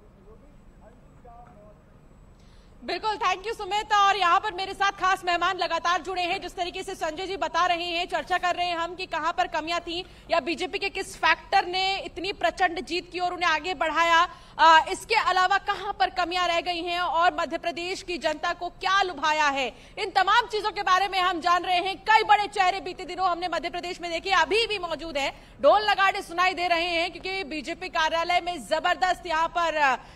बिल्कुल, थैंक यू सुमित। और यहाँ पर मेरे साथ खास मेहमान लगातार जुड़े हैं। जिस तरीके से संजय जी बता रहे हैं, चर्चा कर रहे हैं हम कि कहां पर कमियां थी, या बीजेपी के किस फैक्टर ने इतनी प्रचंड जीत की और उन्हें आगे बढ़ाया, आ, इसके अलावा कहां पर कमियां रह गई हैं और मध्य प्रदेश की जनता को क्या लुभाया है, इन तमाम चीजों के बारे में हम जान रहे हैं। कई बड़े चेहरे बीते दिनों हमने मध्य प्रदेश में देखे, अभी भी मौजूद है, ढोल नगाड़े सुनाई दे रहे हैं, क्योंकि बीजेपी कार्यालय में जबरदस्त यहाँ पर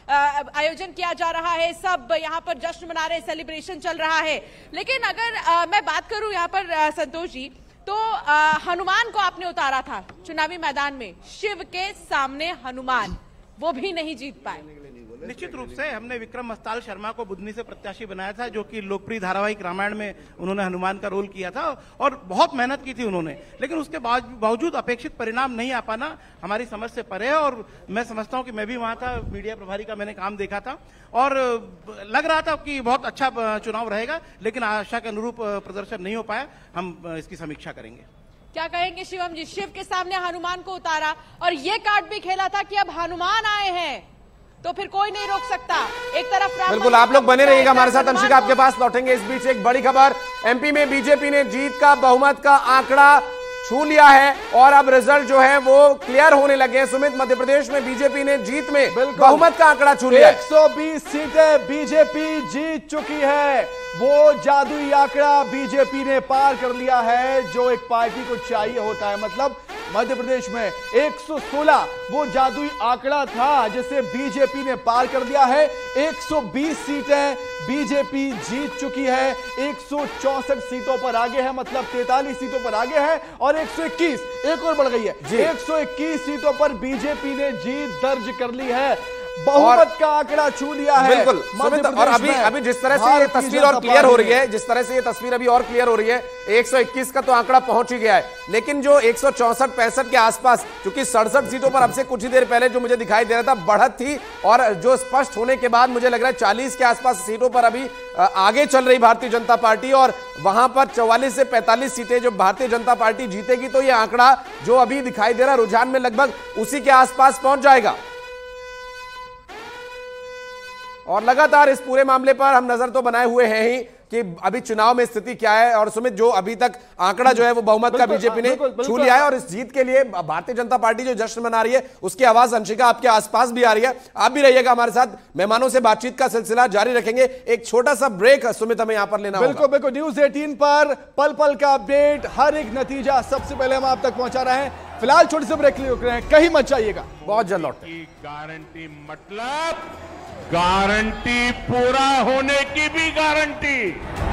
आयोजन किया जा रहा है, सब यहाँ पर जश्न मना रहे, सेलिब्रेशन चल रहा है। लेकिन अगर आ, मैं बात करूं यहाँ पर आ, संतोष जी, तो आ, हनुमान को आपने उतारा था चुनावी मैदान में, शिव के सामने हनुमान, वो भी नहीं जीत पाए। निश्चित रूप से हमने विक्रम मस्ताल शर्मा को बुधनी से प्रत्याशी बनाया था, जो कि लोकप्रिय धारावाहिक रामायण में उन्होंने हनुमान का रोल किया था, और बहुत मेहनत की थी उन्होंने, लेकिन उसके बावजूद अपेक्षित परिणाम नहीं आ पाना हमारी समझ से परे है। और मैं समझता हूं कि मैं भी वहां था, मीडिया प्रभारी का मैंने काम देखा था, और लग रहा था कि बहुत अच्छा चुनाव रहेगा, लेकिन आशा के अनुरूप प्रदर्शन नहीं हो पाया। हम इसकी समीक्षा करेंगे। क्या कहेंगे शिवम जी? शिव के सामने हनुमान को उतारा और ये कार्ड भी खेला था कि अब हनुमान आए हैं तो फिर कोई नहीं रोक सकता। एक तरफ राम, बिल्कुल, आप लोग बने रहिएगा हमारे साथ, अंशिका आपके पास लौटेंगे। इस बीच एक बड़ी खबर, एमपी में बीजेपी ने जीत का बहुमत का आंकड़ा छू लिया है, और अब रिजल्ट जो है वो क्लियर होने लगे हैं। सुमित, मध्य प्रदेश में बीजेपी ने जीत में बहुमत का आंकड़ा छू लिया है। एक सौ बीस सीटें बीजेपी जीत चुकी है, वो जादुई आंकड़ा बीजेपी ने पार कर लिया है जो एक पार्टी को चाहिए होता है। मतलब मध्य प्रदेश में एक सौ सोलह वो जादुई आंकड़ा था जिसे बीजेपी ने पार कर लिया है। एक सौ बीस सीटें बीजेपी जीत चुकी है, एक सौ चौसठ सीटों पर आगे है, मतलब तैंतालीस सीटों पर आगे है, और एक सौ इक्कीस एक और बढ़ गई है, एक सौ इक्कीस सीटों पर बीजेपी ने जीत दर्ज कर ली है, बहुमत का आंकड़ा छू लिया है। बिल्कुल सुमित, और अभी अभी जिस तरह से ये तस्वीर और क्लियर हो रही है, जिस तरह से ये तस्वीर अभी और क्लियर हो रही है, एक सौ इक्कीस का तो आंकड़ा पहुंच ही गया है, लेकिन जो एक सौ चौसठ पैंसठ के आसपास, क्योंकि सड़सठ सीटों पर अब से कुछ ही देर पहले जो मुझे दिखाई दे रहा था बढ़त थी, और जो स्पष्ट होने के बाद मुझे लग रहा है चालीस के आसपास सीटों पर अभी आगे चल रही भारतीय जनता पार्टी, और वहां पर चौवालीस से पैंतालीस सीटें जो भारतीय जनता पार्टी जीतेगी, तो यह आंकड़ा जो अभी दिखाई दे रहा है रुझान में लगभग उसी के आसपास पहुंच जाएगा। और लगातार इस पूरे मामले पर हम नजर तो बनाए हुए हैं ही, कि अभी चुनाव में स्थिति क्या है। और सुमित, जो अभी तक आंकड़ा जो है वो बहुमत का बीजेपी ने छू लिया है और इस जीत के लिए भारतीय जनता पार्टी जो जश्न मना रही है उसकी आवाज अंशिका आपके आसपास भी आ रही है। आप भी रहिएगा हमारे साथ, मेहमानों से बातचीत का सिलसिला जारी रखेंगे। एक छोटा सा ब्रेक सुमित हमें यहां पर लेना होगा। बिल्कुल बिल्कुल, न्यूज अठारह पर पल पल का अपडेट, हर एक नतीजा सबसे पहले हम आप तक पहुंचा रहे हैं। फिलहाल छोटे से ब्रेक ले रहे हैं, कहीं मत जाइएगा, बहुत जल्द लौटते हैं। गारंटी मतलब गारंटी पूरा होने की भी गारंटी।